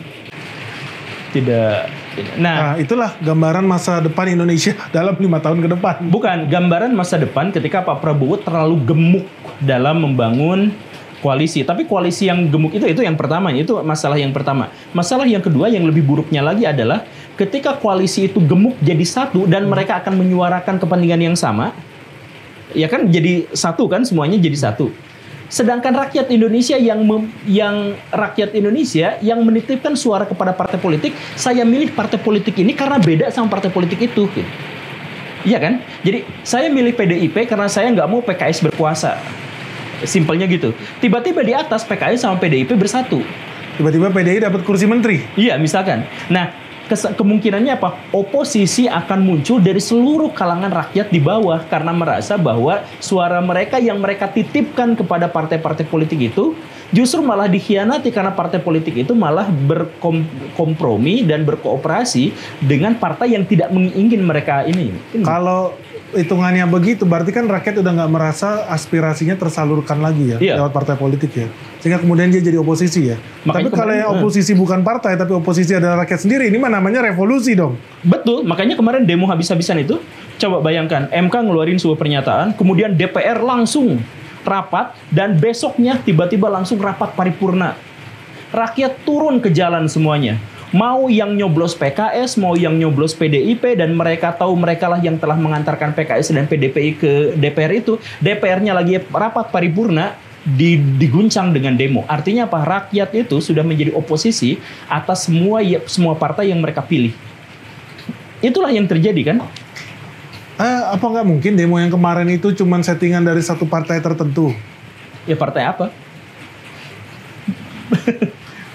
Nah, itulah gambaran masa depan Indonesia dalam 5 tahun ke depan. Bukan, gambaran masa depan ketika Pak Prabowo terlalu gemuk dalam membangun koalisi. Tapi koalisi yang gemuk itu yang pertama, itu masalah yang pertama. Masalah yang kedua yang lebih buruknya lagi adalah ketika koalisi itu gemuk jadi satu dan mereka akan menyuarakan kepentingan yang sama, ya kan jadi satu kan, semuanya jadi satu. Sedangkan rakyat Indonesia yang rakyat Indonesia yang menitipkan suara kepada partai politik, saya milih partai politik ini karena beda sama partai politik itu. Gitu. Iya kan? Jadi saya milih PDIP karena saya nggak mau PKS berkuasa. Simpelnya gitu. Tiba-tiba di atas PKS sama PDIP bersatu. Tiba-tiba PDI dapat kursi menteri. Iya, misalkan. Nah, kemungkinannya apa? Oposisi akan muncul dari seluruh kalangan rakyat di bawah karena merasa bahwa suara mereka yang mereka titipkan kepada partai-partai politik itu justru malah dikhianati karena partai politik itu malah berkompromi dan berkooperasi dengan partai yang tidak ingin mereka ini. Kalau hitungannya begitu, berarti kan rakyat udah nggak merasa aspirasinya tersalurkan lagi ya lewat partai politik ya. Sehingga kemudian dia jadi oposisi ya. Makanya tapi kalau yang oposisi bukan partai, tapi oposisi adalah rakyat sendiri, ini mah namanya revolusi dong. Betul, makanya kemarin demo habis-habisan itu, coba bayangkan, MK ngeluarin sebuah pernyataan, kemudian DPR langsung rapat, dan besoknya tiba-tiba langsung rapat paripurna. Rakyat turun ke jalan semuanya. Mau yang nyoblos PKS, mau yang nyoblos PDIP, dan mereka tahu mereka lah yang telah mengantarkan PKS dan PDPI ke DPR itu. DPR-nya lagi rapat paripurna, diguncang dengan demo. Artinya apa? Rakyat itu sudah menjadi oposisi atas semua partai yang mereka pilih. Itulah yang terjadi kan? Apa nggak mungkin demo yang kemarin itu cuma settingan dari satu partai tertentu? Ya partai apa?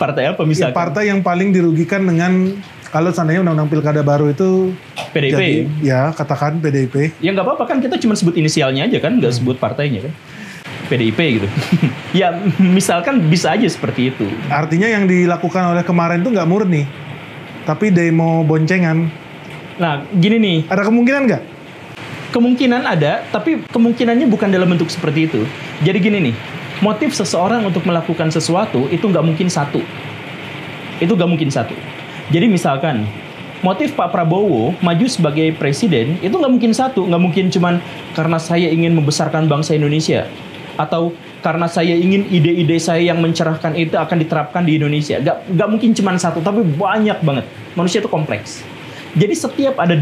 Partai apa Ya, misalkan? partai yang paling dirugikan dengan kalau seandainya undang-undang pilkada baru itu PDIP. jadi, ya katakan PDIP. Ya nggak apa-apa kan, kita cuma sebut inisialnya aja kan, nggak sebut partainya kan. PDIP gitu. Ya misalkan bisa aja seperti itu. Artinya yang dilakukan oleh kemarin itu nggak murni, tapi demo boncengan. Nah gini nih, Ada kemungkinan nggak? kemungkinan ada, tapi kemungkinannya bukan dalam bentuk seperti itu. Jadi gini nih, motif seseorang untuk melakukan sesuatu itu nggak mungkin satu. Itu nggak mungkin satu. Jadi misalkan, motif Pak Prabowo maju sebagai presiden itu nggak mungkin satu. Nggak mungkin cuman karena saya ingin membesarkan bangsa Indonesia. Atau karena saya ingin ide-ide saya yang mencerahkan itu akan diterapkan di Indonesia. Nggak mungkin cuman satu, tapi banyak banget. Manusia itu kompleks. Jadi setiap ada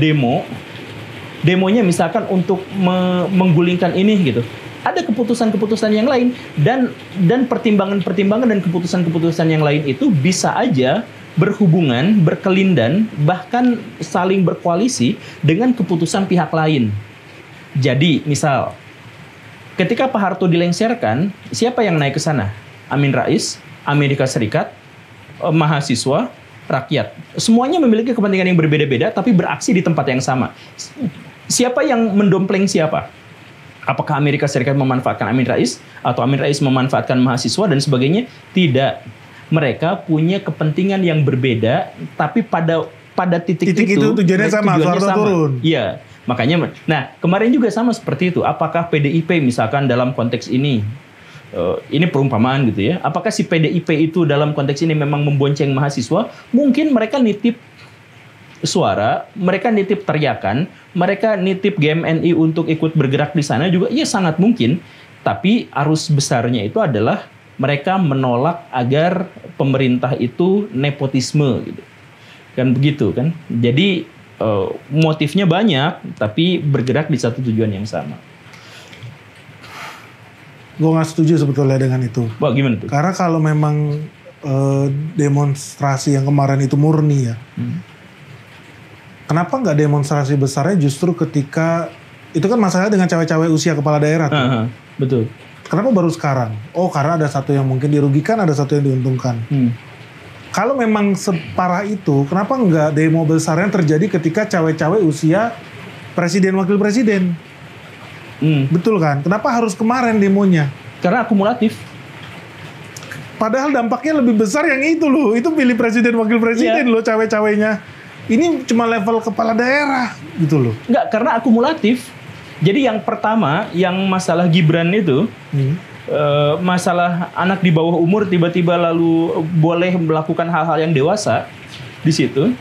demonya misalkan untuk menggulingkan ini gitu. Ada keputusan-keputusan yang lain dan pertimbangan-pertimbangan dan keputusan-keputusan yang lain itu bisa aja berhubungan, berkelindan, bahkan saling berkoalisi dengan keputusan pihak lain. Jadi, misal ketika Pak Harto dilengsarkan, siapa yang naik ke sana? Amin Rais, Amerika Serikat, mahasiswa, rakyat. Semuanya memiliki kepentingan yang berbeda-beda tapi beraksi di tempat yang sama. Siapa yang mendompleng siapa? Apakah Amerika Serikat memanfaatkan Amin Rais atau Amin Rais memanfaatkan mahasiswa dan sebagainya? Tidak. Mereka punya kepentingan yang berbeda, tapi pada titik itu tujuannya sama. Turun. Iya, makanya. Nah, kemarin juga sama seperti itu. Apakah PDIP misalkan dalam konteks ini perumpamaan gitu ya? Apakah si PDIP itu dalam konteks ini memang membonceng mahasiswa? Mungkin mereka nitip suara, mereka nitip teriakan, mereka nitip GMNI untuk ikut bergerak di sana juga, iya sangat mungkin. Tapi arus besarnya itu adalah mereka menolak agar pemerintah itu nepotisme gitu. Kan begitu kan. Jadi motifnya banyak tapi bergerak di satu tujuan yang sama. Gue nggak setuju sebetulnya dengan itu. Wah, gimana tuh? Karena kalau memang demonstrasi yang kemarin itu murni ya. Kenapa nggak demonstrasi besarnya justru ketika itu kan masalahnya dengan cewek-cewek usia kepala daerah tuh. Betul. Kenapa baru sekarang? Oh, karena ada satu yang mungkin dirugikan, ada satu yang diuntungkan. Kalau memang separah itu, kenapa nggak demo besarnya terjadi ketika cewek-cewek usia presiden wakil presiden? Betul kan? Kenapa harus kemarin demonya? Karena akumulatif. Padahal dampaknya lebih besar yang itu loh. Itu pilih presiden wakil presiden loh cewek-ceweknya. Ini cuma level kepala daerah gitu loh. Enggak, karena akumulatif. Jadi yang pertama, yang masalah Gibran itu, masalah anak di bawah umur tiba-tiba lalu boleh melakukan hal-hal yang dewasa di situ.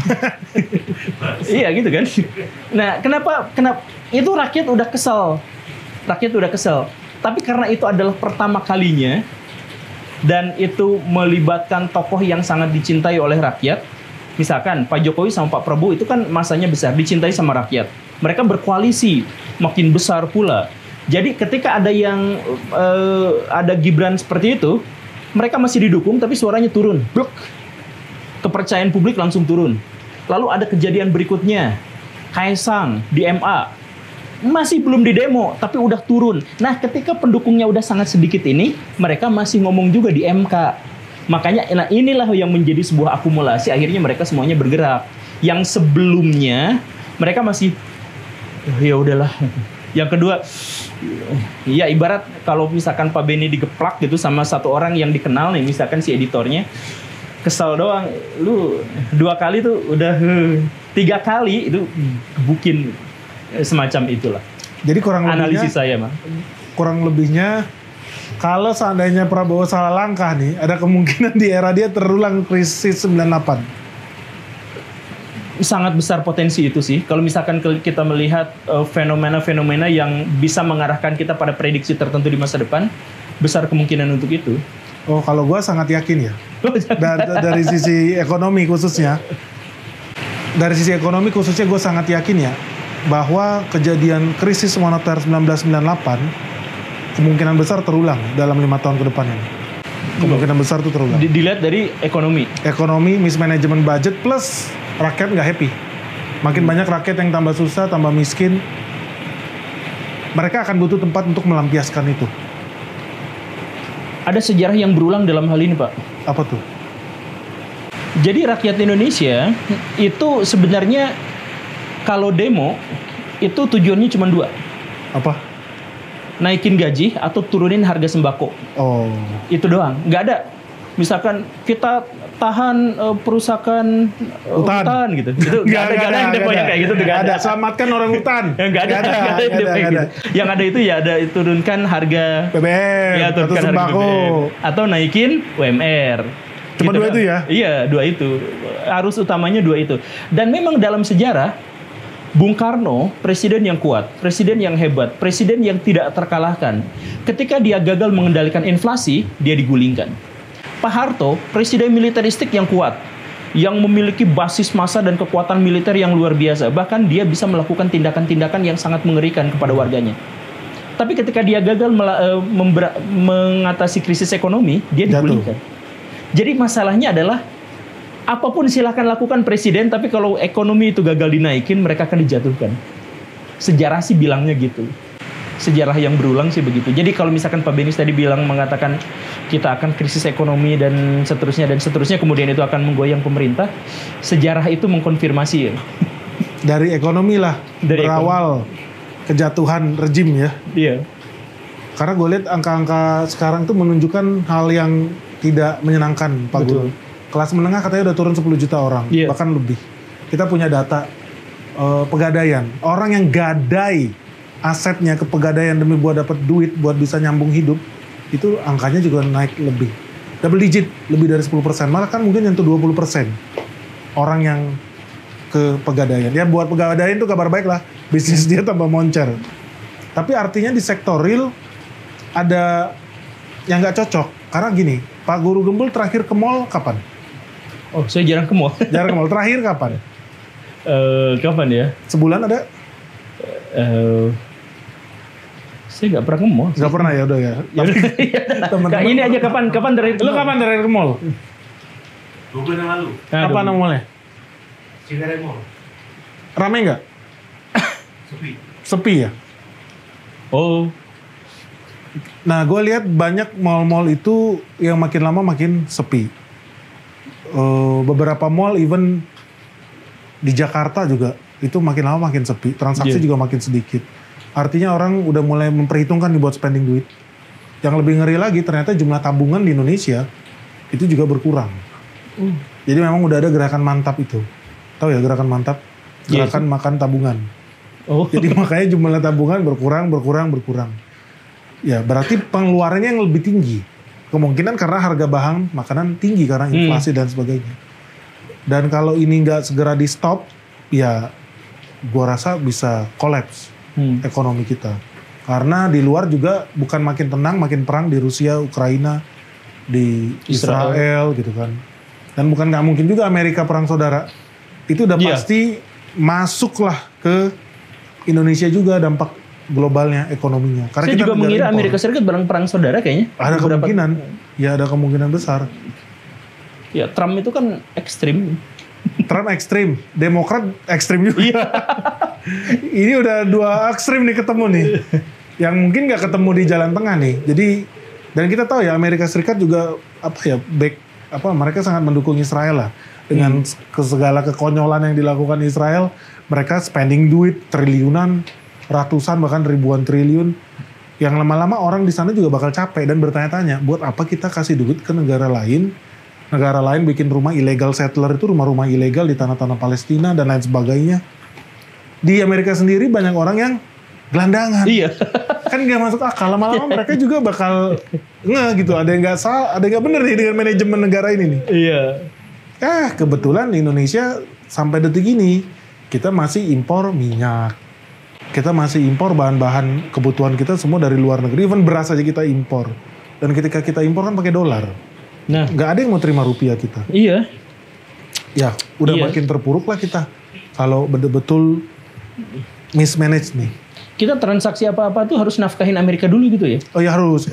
Iya gitu kan. Nah, kenapa itu rakyat udah kesel. Tapi karena itu adalah pertama kalinya dan itu melibatkan tokoh yang sangat dicintai oleh rakyat. Misalkan Pak Jokowi sama Pak Prabowo itu kan masanya besar, dicintai sama rakyat. Mereka berkoalisi makin besar pula. Jadi ketika ada yang ada Gibran seperti itu, mereka masih didukung tapi suaranya turun. Blok. Kepercayaan publik langsung turun. Lalu ada kejadian berikutnya. Kaisang di MA. Masih belum di demo tapi udah turun. Nah, ketika pendukungnya udah sangat sedikit ini, mereka masih ngomong juga di MK. Makanya inilah yang menjadi sebuah akumulasi, akhirnya mereka semuanya bergerak. Yang sebelumnya mereka masih ya udahlah. Yang kedua, ya ibarat kalau misalkan Pak Benny digeplak gitu sama satu orang yang dikenal nih, misalkan si editornya, kesal doang. Lu 2 kali tuh udah 3 kali itu gebukin, semacam itulah. Jadi kurang lebihnya analisis saya mah. Kurang lebihnya kalau seandainya Prabowo salah langkah nih, ada kemungkinan di era dia terulang krisis 98. Sangat besar potensi itu sih. Kalau misalkan kita melihat fenomena-fenomena yang bisa mengarahkan kita pada prediksi tertentu di masa depan, besar kemungkinan untuk itu. Oh, kalau gue sangat yakin ya. Dari sisi ekonomi khususnya. Dari sisi ekonomi khususnya gue sangat yakin ya. Bahwa kejadian krisis moneter 1998 kemungkinan besar terulang dalam 5 tahun ke depan ini. Kemungkinan besar itu terulang. Dilihat dari ekonomi. Ekonomi, mismanagement budget, plus rakyat nggak happy. Makin banyak rakyat yang tambah susah, tambah miskin. Mereka akan butuh tempat untuk melampiaskan itu. Ada sejarah yang berulang dalam hal ini, Pak. Apa tuh? Jadi rakyat Indonesia itu sebenarnya kalau demo itu tujuannya cuma 2. Apa? Naikin gaji atau turunin harga sembako. Oh. Itu doang. Nggak ada. Misalkan kita tahan perusakan hutan gitu. Itu nggak ada yang demo yang kayak gitu. Nggak ada. Selamatkan orang hutan. Nggak ada. Gitu. Yang ada itu ya ada turunkan harga BBM ya, atau turunkan sembako. harga BBM. Atau naikin UMR. Cuma Gitu 2 itu ya? Iya, 2 itu. Arus utamanya 2 itu. Dan memang dalam sejarah Bung Karno, presiden yang kuat, presiden yang hebat, presiden yang tidak terkalahkan. Ketika dia gagal mengendalikan inflasi, dia digulingkan. Pak Harto, presiden militeristik yang kuat, yang memiliki basis massa dan kekuatan militer yang luar biasa. Bahkan dia bisa melakukan tindakan-tindakan yang sangat mengerikan kepada warganya. Tapi ketika dia gagal mengatasi krisis ekonomi, dia digulingkan. Jadi masalahnya adalah apapun silahkan lakukan presiden, tapi kalau ekonomi itu gagal dinaikin, mereka akan dijatuhkan. Sejarah sih bilangnya gitu. Sejarah yang berulang sih begitu. Jadi kalau misalkan Pak Benis tadi mengatakan kita akan krisis ekonomi dan seterusnya, kemudian itu akan menggoyang pemerintah, sejarah itu mengkonfirmasi ya. Dari ekonomi lah berawal kejatuhan rejim ya. Iya. Karena gue lihat angka-angka sekarang tuh menunjukkan hal yang tidak menyenangkan, Pak Guru. Kelas menengah katanya udah turun 10 juta orang, bahkan lebih. Kita punya data pegadaian. Orang yang gadai asetnya ke pegadaian demi buat dapat duit, buat bisa nyambung hidup, itu angkanya juga naik lebih. Double digit, lebih dari 10%. Malah kan mungkin nyentuh 20% orang yang ke pegadaian. Ya buat pegadaian itu kabar baik lah, bisnis dia tambah moncer. Tapi artinya di sektor real ada yang nggak cocok. Karena gini, Pak Guru Gembul terakhir ke mall kapan? Oh, saya jarang ke mall. Jarang ke mall. Terakhir kapan? Kapan ya? Sebulan ada? Saya nggak pernah ke mall. Nggak pernah ya udah ya. Teman-teman. Ini aja kapan terakhir? Lu kapan terakhir ke mall? 2 bulan yang lalu. Kapan mallnya? Cinere Mall. Rame nggak? Sepi. Sepi ya? Oh. Nah, gue lihat banyak mall-mall itu yang makin lama makin sepi. Beberapa mall even di Jakarta juga itu makin lama makin sepi. Transaksi juga makin sedikit. Artinya orang udah mulai memperhitungkan nih buat spending duit. Yang lebih ngeri lagi ternyata jumlah tabungan di Indonesia itu juga berkurang. Jadi memang udah ada gerakan mantap itu. Tahu ya gerakan mantap? Gerakan makan tabungan. Oh. Jadi makanya jumlah tabungan berkurang. Ya berarti pengeluarannya yang lebih tinggi. Kemungkinan karena harga bahan makanan tinggi karena inflasi dan sebagainya. Dan kalau ini nggak segera di stop, ya gua rasa bisa kolaps ekonomi kita. Karena di luar juga bukan makin tenang, makin perang di Rusia, Ukraina, di Israel gitu kan. Dan bukan nggak mungkin juga Amerika perang saudara. Itu udah pasti masuklah ke Indonesia juga dampak globalnya, ekonominya. Karena saya kita juga mengira Amerika Serikat perang saudara kayaknya. Ada kemungkinan. Ya ada kemungkinan besar. Ya Trump itu kan ekstrim. Trump ekstrim, Demokrat ekstrim juga. Ini udah 2 ekstrim nih ketemu nih. Yang mungkin nggak ketemu di jalan tengah nih. Jadi dan kita tahu ya Amerika Serikat juga mereka sangat mendukung Israel lah dengan segala kekonyolan yang dilakukan Israel. Mereka spending duit triliunan, ratusan bahkan ribuan triliun. Yang lama-lama orang di sana juga bakal capek dan bertanya-tanya, buat apa kita kasih duit ke negara lain? Negara lain bikin rumah illegal settler itu rumah-rumah ilegal di tanah-tanah Palestina dan lain sebagainya. Di Amerika sendiri banyak orang yang gelandangan. Iya. Kan nggak masuk akal. Lama-lama mereka juga bakal gitu. Ada yang nggak salah, ada yang nggak bener nih dengan manajemen negara ini nih. Iya. Kebetulan di Indonesia sampai detik ini kita masih impor minyak. Kita masih impor bahan-bahan kebutuhan kita semua dari luar negeri. Even beras aja kita impor. Dan ketika kita impor kan pakai dolar. Nah, nggak ada yang mau terima rupiah kita. Iya. Ya, udah makin terpuruk lah kita. Kalau betul-betul mismanage nih. Kita transaksi apa-apa tuh harus nafkahin Amerika dulu gitu ya? Oh ya harus.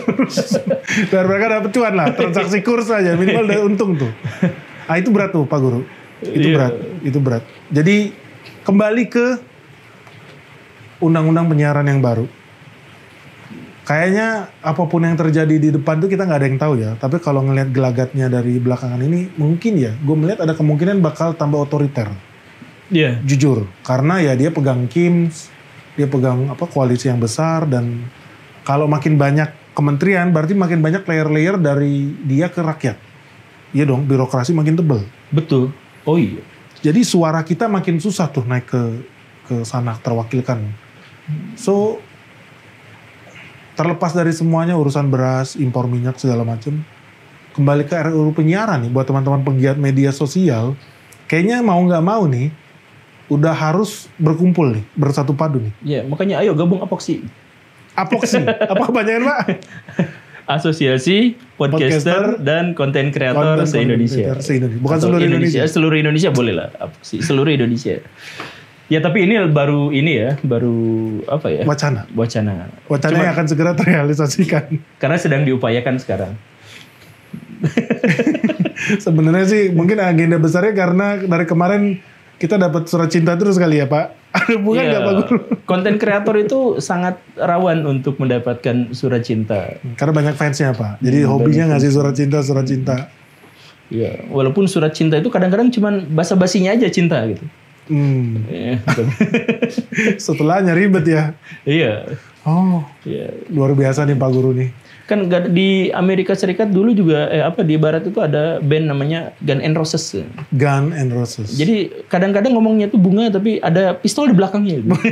Biar mereka dapat cuan lah. Transaksi kurs aja minimal udah untung tuh. Ah itu berat tuh Pak Guru. Itu berat. Jadi kembali ke undang-undang penyiaran yang baru. kayaknya apapun yang terjadi di depan tuh kita nggak ada yang tahu ya. Tapi kalau ngelihat gelagatnya dari belakangan ini, mungkin ya, gue melihat ada kemungkinan bakal tambah otoriter. Iya. Jujur, karena ya dia pegang KIMS, dia pegang koalisi yang besar, dan kalau makin banyak kementerian, berarti makin banyak layer-layer dari dia ke rakyat. Iya dong, birokrasi makin tebal. Betul. Oh iya. Jadi suara kita makin susah tuh naik ke sana terwakilkan. So terlepas dari semuanya urusan beras, impor minyak segala macam, kembali ke RUU penyiaran nih buat teman-teman penggiat media sosial, kayaknya mau nggak mau nih udah harus berkumpul nih, bersatu padu nih. Ya, makanya ayo gabung Apoksi. Apoksi, apa kebanyakan Pak? Asosiasi Podcaster dan Konten Kreator se-Indonesia. Bukan seluruh Indonesia. Seluruh Indonesia boleh lah. Seluruh Indonesia. Ya tapi ini baru apa ya? Wacana Cuma, yang akan segera terrealisasikan. Karena sedang diupayakan sekarang. Sebenarnya sih mungkin agenda besarnya karena dari kemarin kita dapat surat cinta terus kali ya Pak. Ada hubungan nggak Pak Guru? Konten kreator itu sangat rawan untuk mendapatkan surat cinta. Karena banyak fansnya Pak. Jadi hobinya ngasih surat cinta. Ya, walaupun surat cinta itu kadang-kadang cuman basa-basinya aja cinta gitu. Setelahnya ribet ya. Iya. Oh, iya. Luar biasa nih Pak Guru nih. Kan di Amerika Serikat dulu juga di barat itu ada band namanya Guns N' Roses. Guns N' Roses. Jadi kadang-kadang ngomongnya itu bunga tapi ada pistol di belakangnya. Gitu.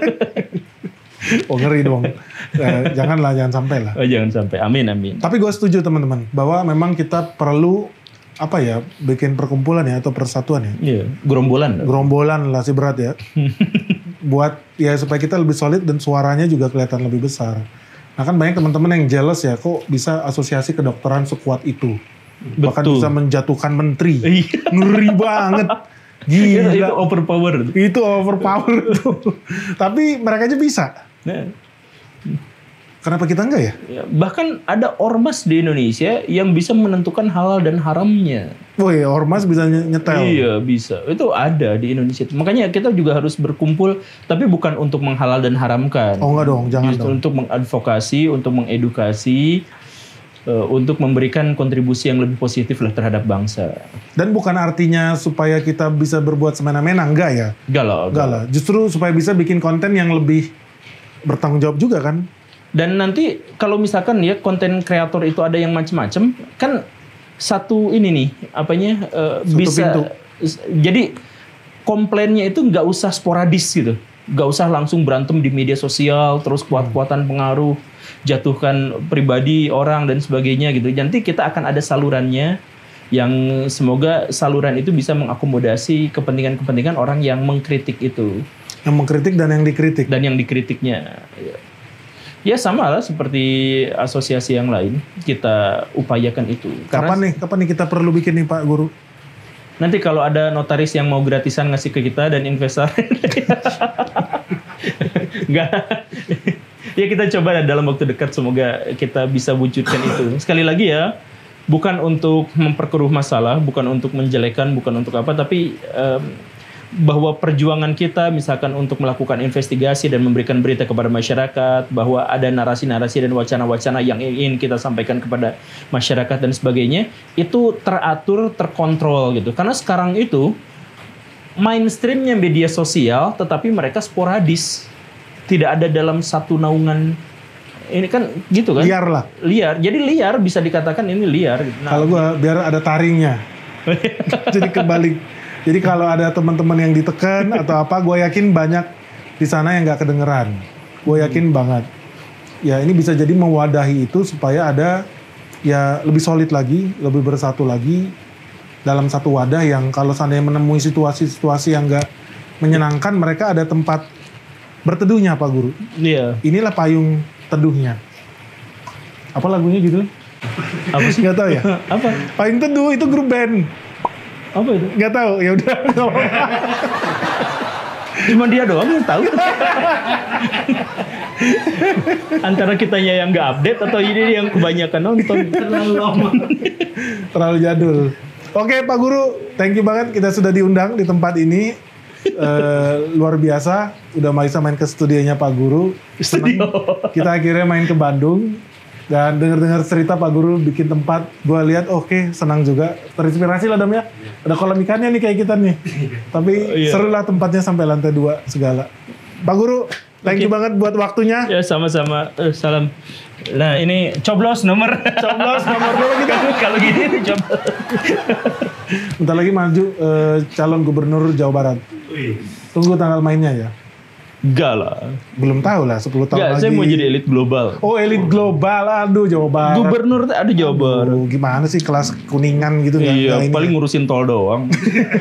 Oh ngeri dong. Jangan sampai lah. Oh, jangan sampai. Amin. Tapi gue setuju teman-teman bahwa memang kita perlu bikin perkumpulan ya atau persatuan ya. Iya, gerombolan lah si berat ya. Buat ya supaya kita lebih solid dan suaranya juga kelihatan lebih besar. Nah kan banyak teman-teman yang jealous ya, kok bisa asosiasi kedokteran sekuat itu. Betul. Bahkan bisa menjatuhkan menteri. Iya. Ngeri banget. Gila. Itu overpower. Itu overpower tuh. Tapi mereka aja bisa. Nah. Kenapa kita enggak ya? Bahkan ada ormas di Indonesia yang bisa menentukan halal dan haramnya. Oh iya, ormas bisa nyetel. Iya, bisa. Itu ada di Indonesia. Makanya kita juga harus berkumpul, tapi bukan untuk menghalal dan haramkan. Oh enggak dong, jangan dong. Untuk mengadvokasi, untuk mengedukasi, untuk memberikan kontribusi yang lebih positif lah terhadap bangsa. Dan bukan artinya supaya kita bisa berbuat semena-mena, enggak ya? Enggak lah. Justru supaya bisa bikin konten yang lebih bertanggung jawab juga kan? Dan nanti kalau misalkan ya konten kreator itu ada yang macam-macam, kan satu ini nih bisa pintu. Jadi komplainnya itu nggak usah sporadis gitu, nggak usah langsung berantem di media sosial terus kuat-kuatan pengaruh, jatuhkan pribadi orang dan sebagainya gitu. Nanti kita akan ada salurannya yang semoga saluran itu bisa mengakomodasi kepentingan-kepentingan orang yang mengkritik itu. Yang mengkritik dan yang dikritik. Dan yang dikritiknya. Ya sama lah seperti asosiasi yang lain, kita upayakan itu. Kapan nih kita perlu bikin nih Pak Guru? Nanti kalau ada notaris yang mau gratisan ngasih ke kita dan investor. Enggak. Ya kita coba dalam waktu dekat semoga kita bisa wujudkan itu. Sekali lagi ya, bukan untuk memperkeruh masalah, bukan untuk menjelekan, bukan untuk apa, tapi bahwa perjuangan kita misalkan untuk melakukan investigasi dan memberikan berita kepada masyarakat, bahwa ada narasi-narasi dan wacana-wacana yang ingin kita sampaikan kepada masyarakat dan sebagainya, itu teratur, terkontrol gitu. Karena sekarang itu mainstreamnya media sosial, tetapi mereka sporadis, tidak ada dalam satu naungan. Ini kan gitu kan? Liar lah. Liar. Jadi liar bisa dikatakan ini liar. Nah, kalau gue biar ada taringnya. Jadi kebalik. Jadi kalau ada teman-teman yang ditekan atau apa, gue yakin banyak di sana yang nggak kedengeran. Gue yakin banget. Ya ini bisa jadi mewadahi itu supaya ada ya lebih solid lagi, lebih bersatu lagi dalam satu wadah yang kalau seandainya menemui situasi-situasi yang nggak menyenangkan, mereka ada tempat berteduhnya Pak Guru. Iya. Inilah payung teduhnya. Apa lagunya judulnya? Apa sih? Nggak tahu ya. Apa? Payung Teduh itu grup band. Apa itu? Nggak tahu, ya udah. Cuma dia doang yang tahu. Antara kitanya yang nggak update atau ini yang kebanyakan nonton. Terlalu lama. Terlalu jadul. Oke Pak Guru, thank you banget kita sudah diundang di tempat ini. luar biasa. Udah bisa main ke studionya Pak Guru. Senang. Kita akhirnya main ke Bandung. Dan dengar-dengar cerita Pak Guru bikin tempat. Gue lihat oke, senang juga. Terinspirasi lah Dam ya. Ada kolam ikannya nih kayak kita nih. Tapi seru lah tempatnya sampai lantai 2 segala. Pak Guru, thank you banget buat waktunya. Ya sama-sama. Salam. Nah ini coblos nomor dulu kita. Kalau gini coblos. Bentar lagi maju calon gubernur Jawa Barat. Tunggu tanggal mainnya ya. Enggak lah. Belum tahu lah 10 tahun lagi. Saya mau jadi elit global. Oh elit global, aduh Jawa Barat. Gubernur ada Jawa Barat. Gimana sih kelas kuningan gitu? Iya, paling ngurusin tol doang.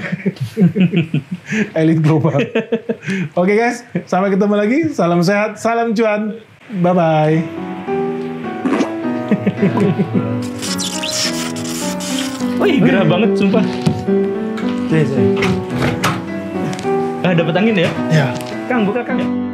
Elit global. Oke guys, sampai ketemu lagi. Salam sehat, salam cuan. Bye-bye. Wih, gerah banget sumpah. Dapat angin ya? Ya. Kang, buka Kang.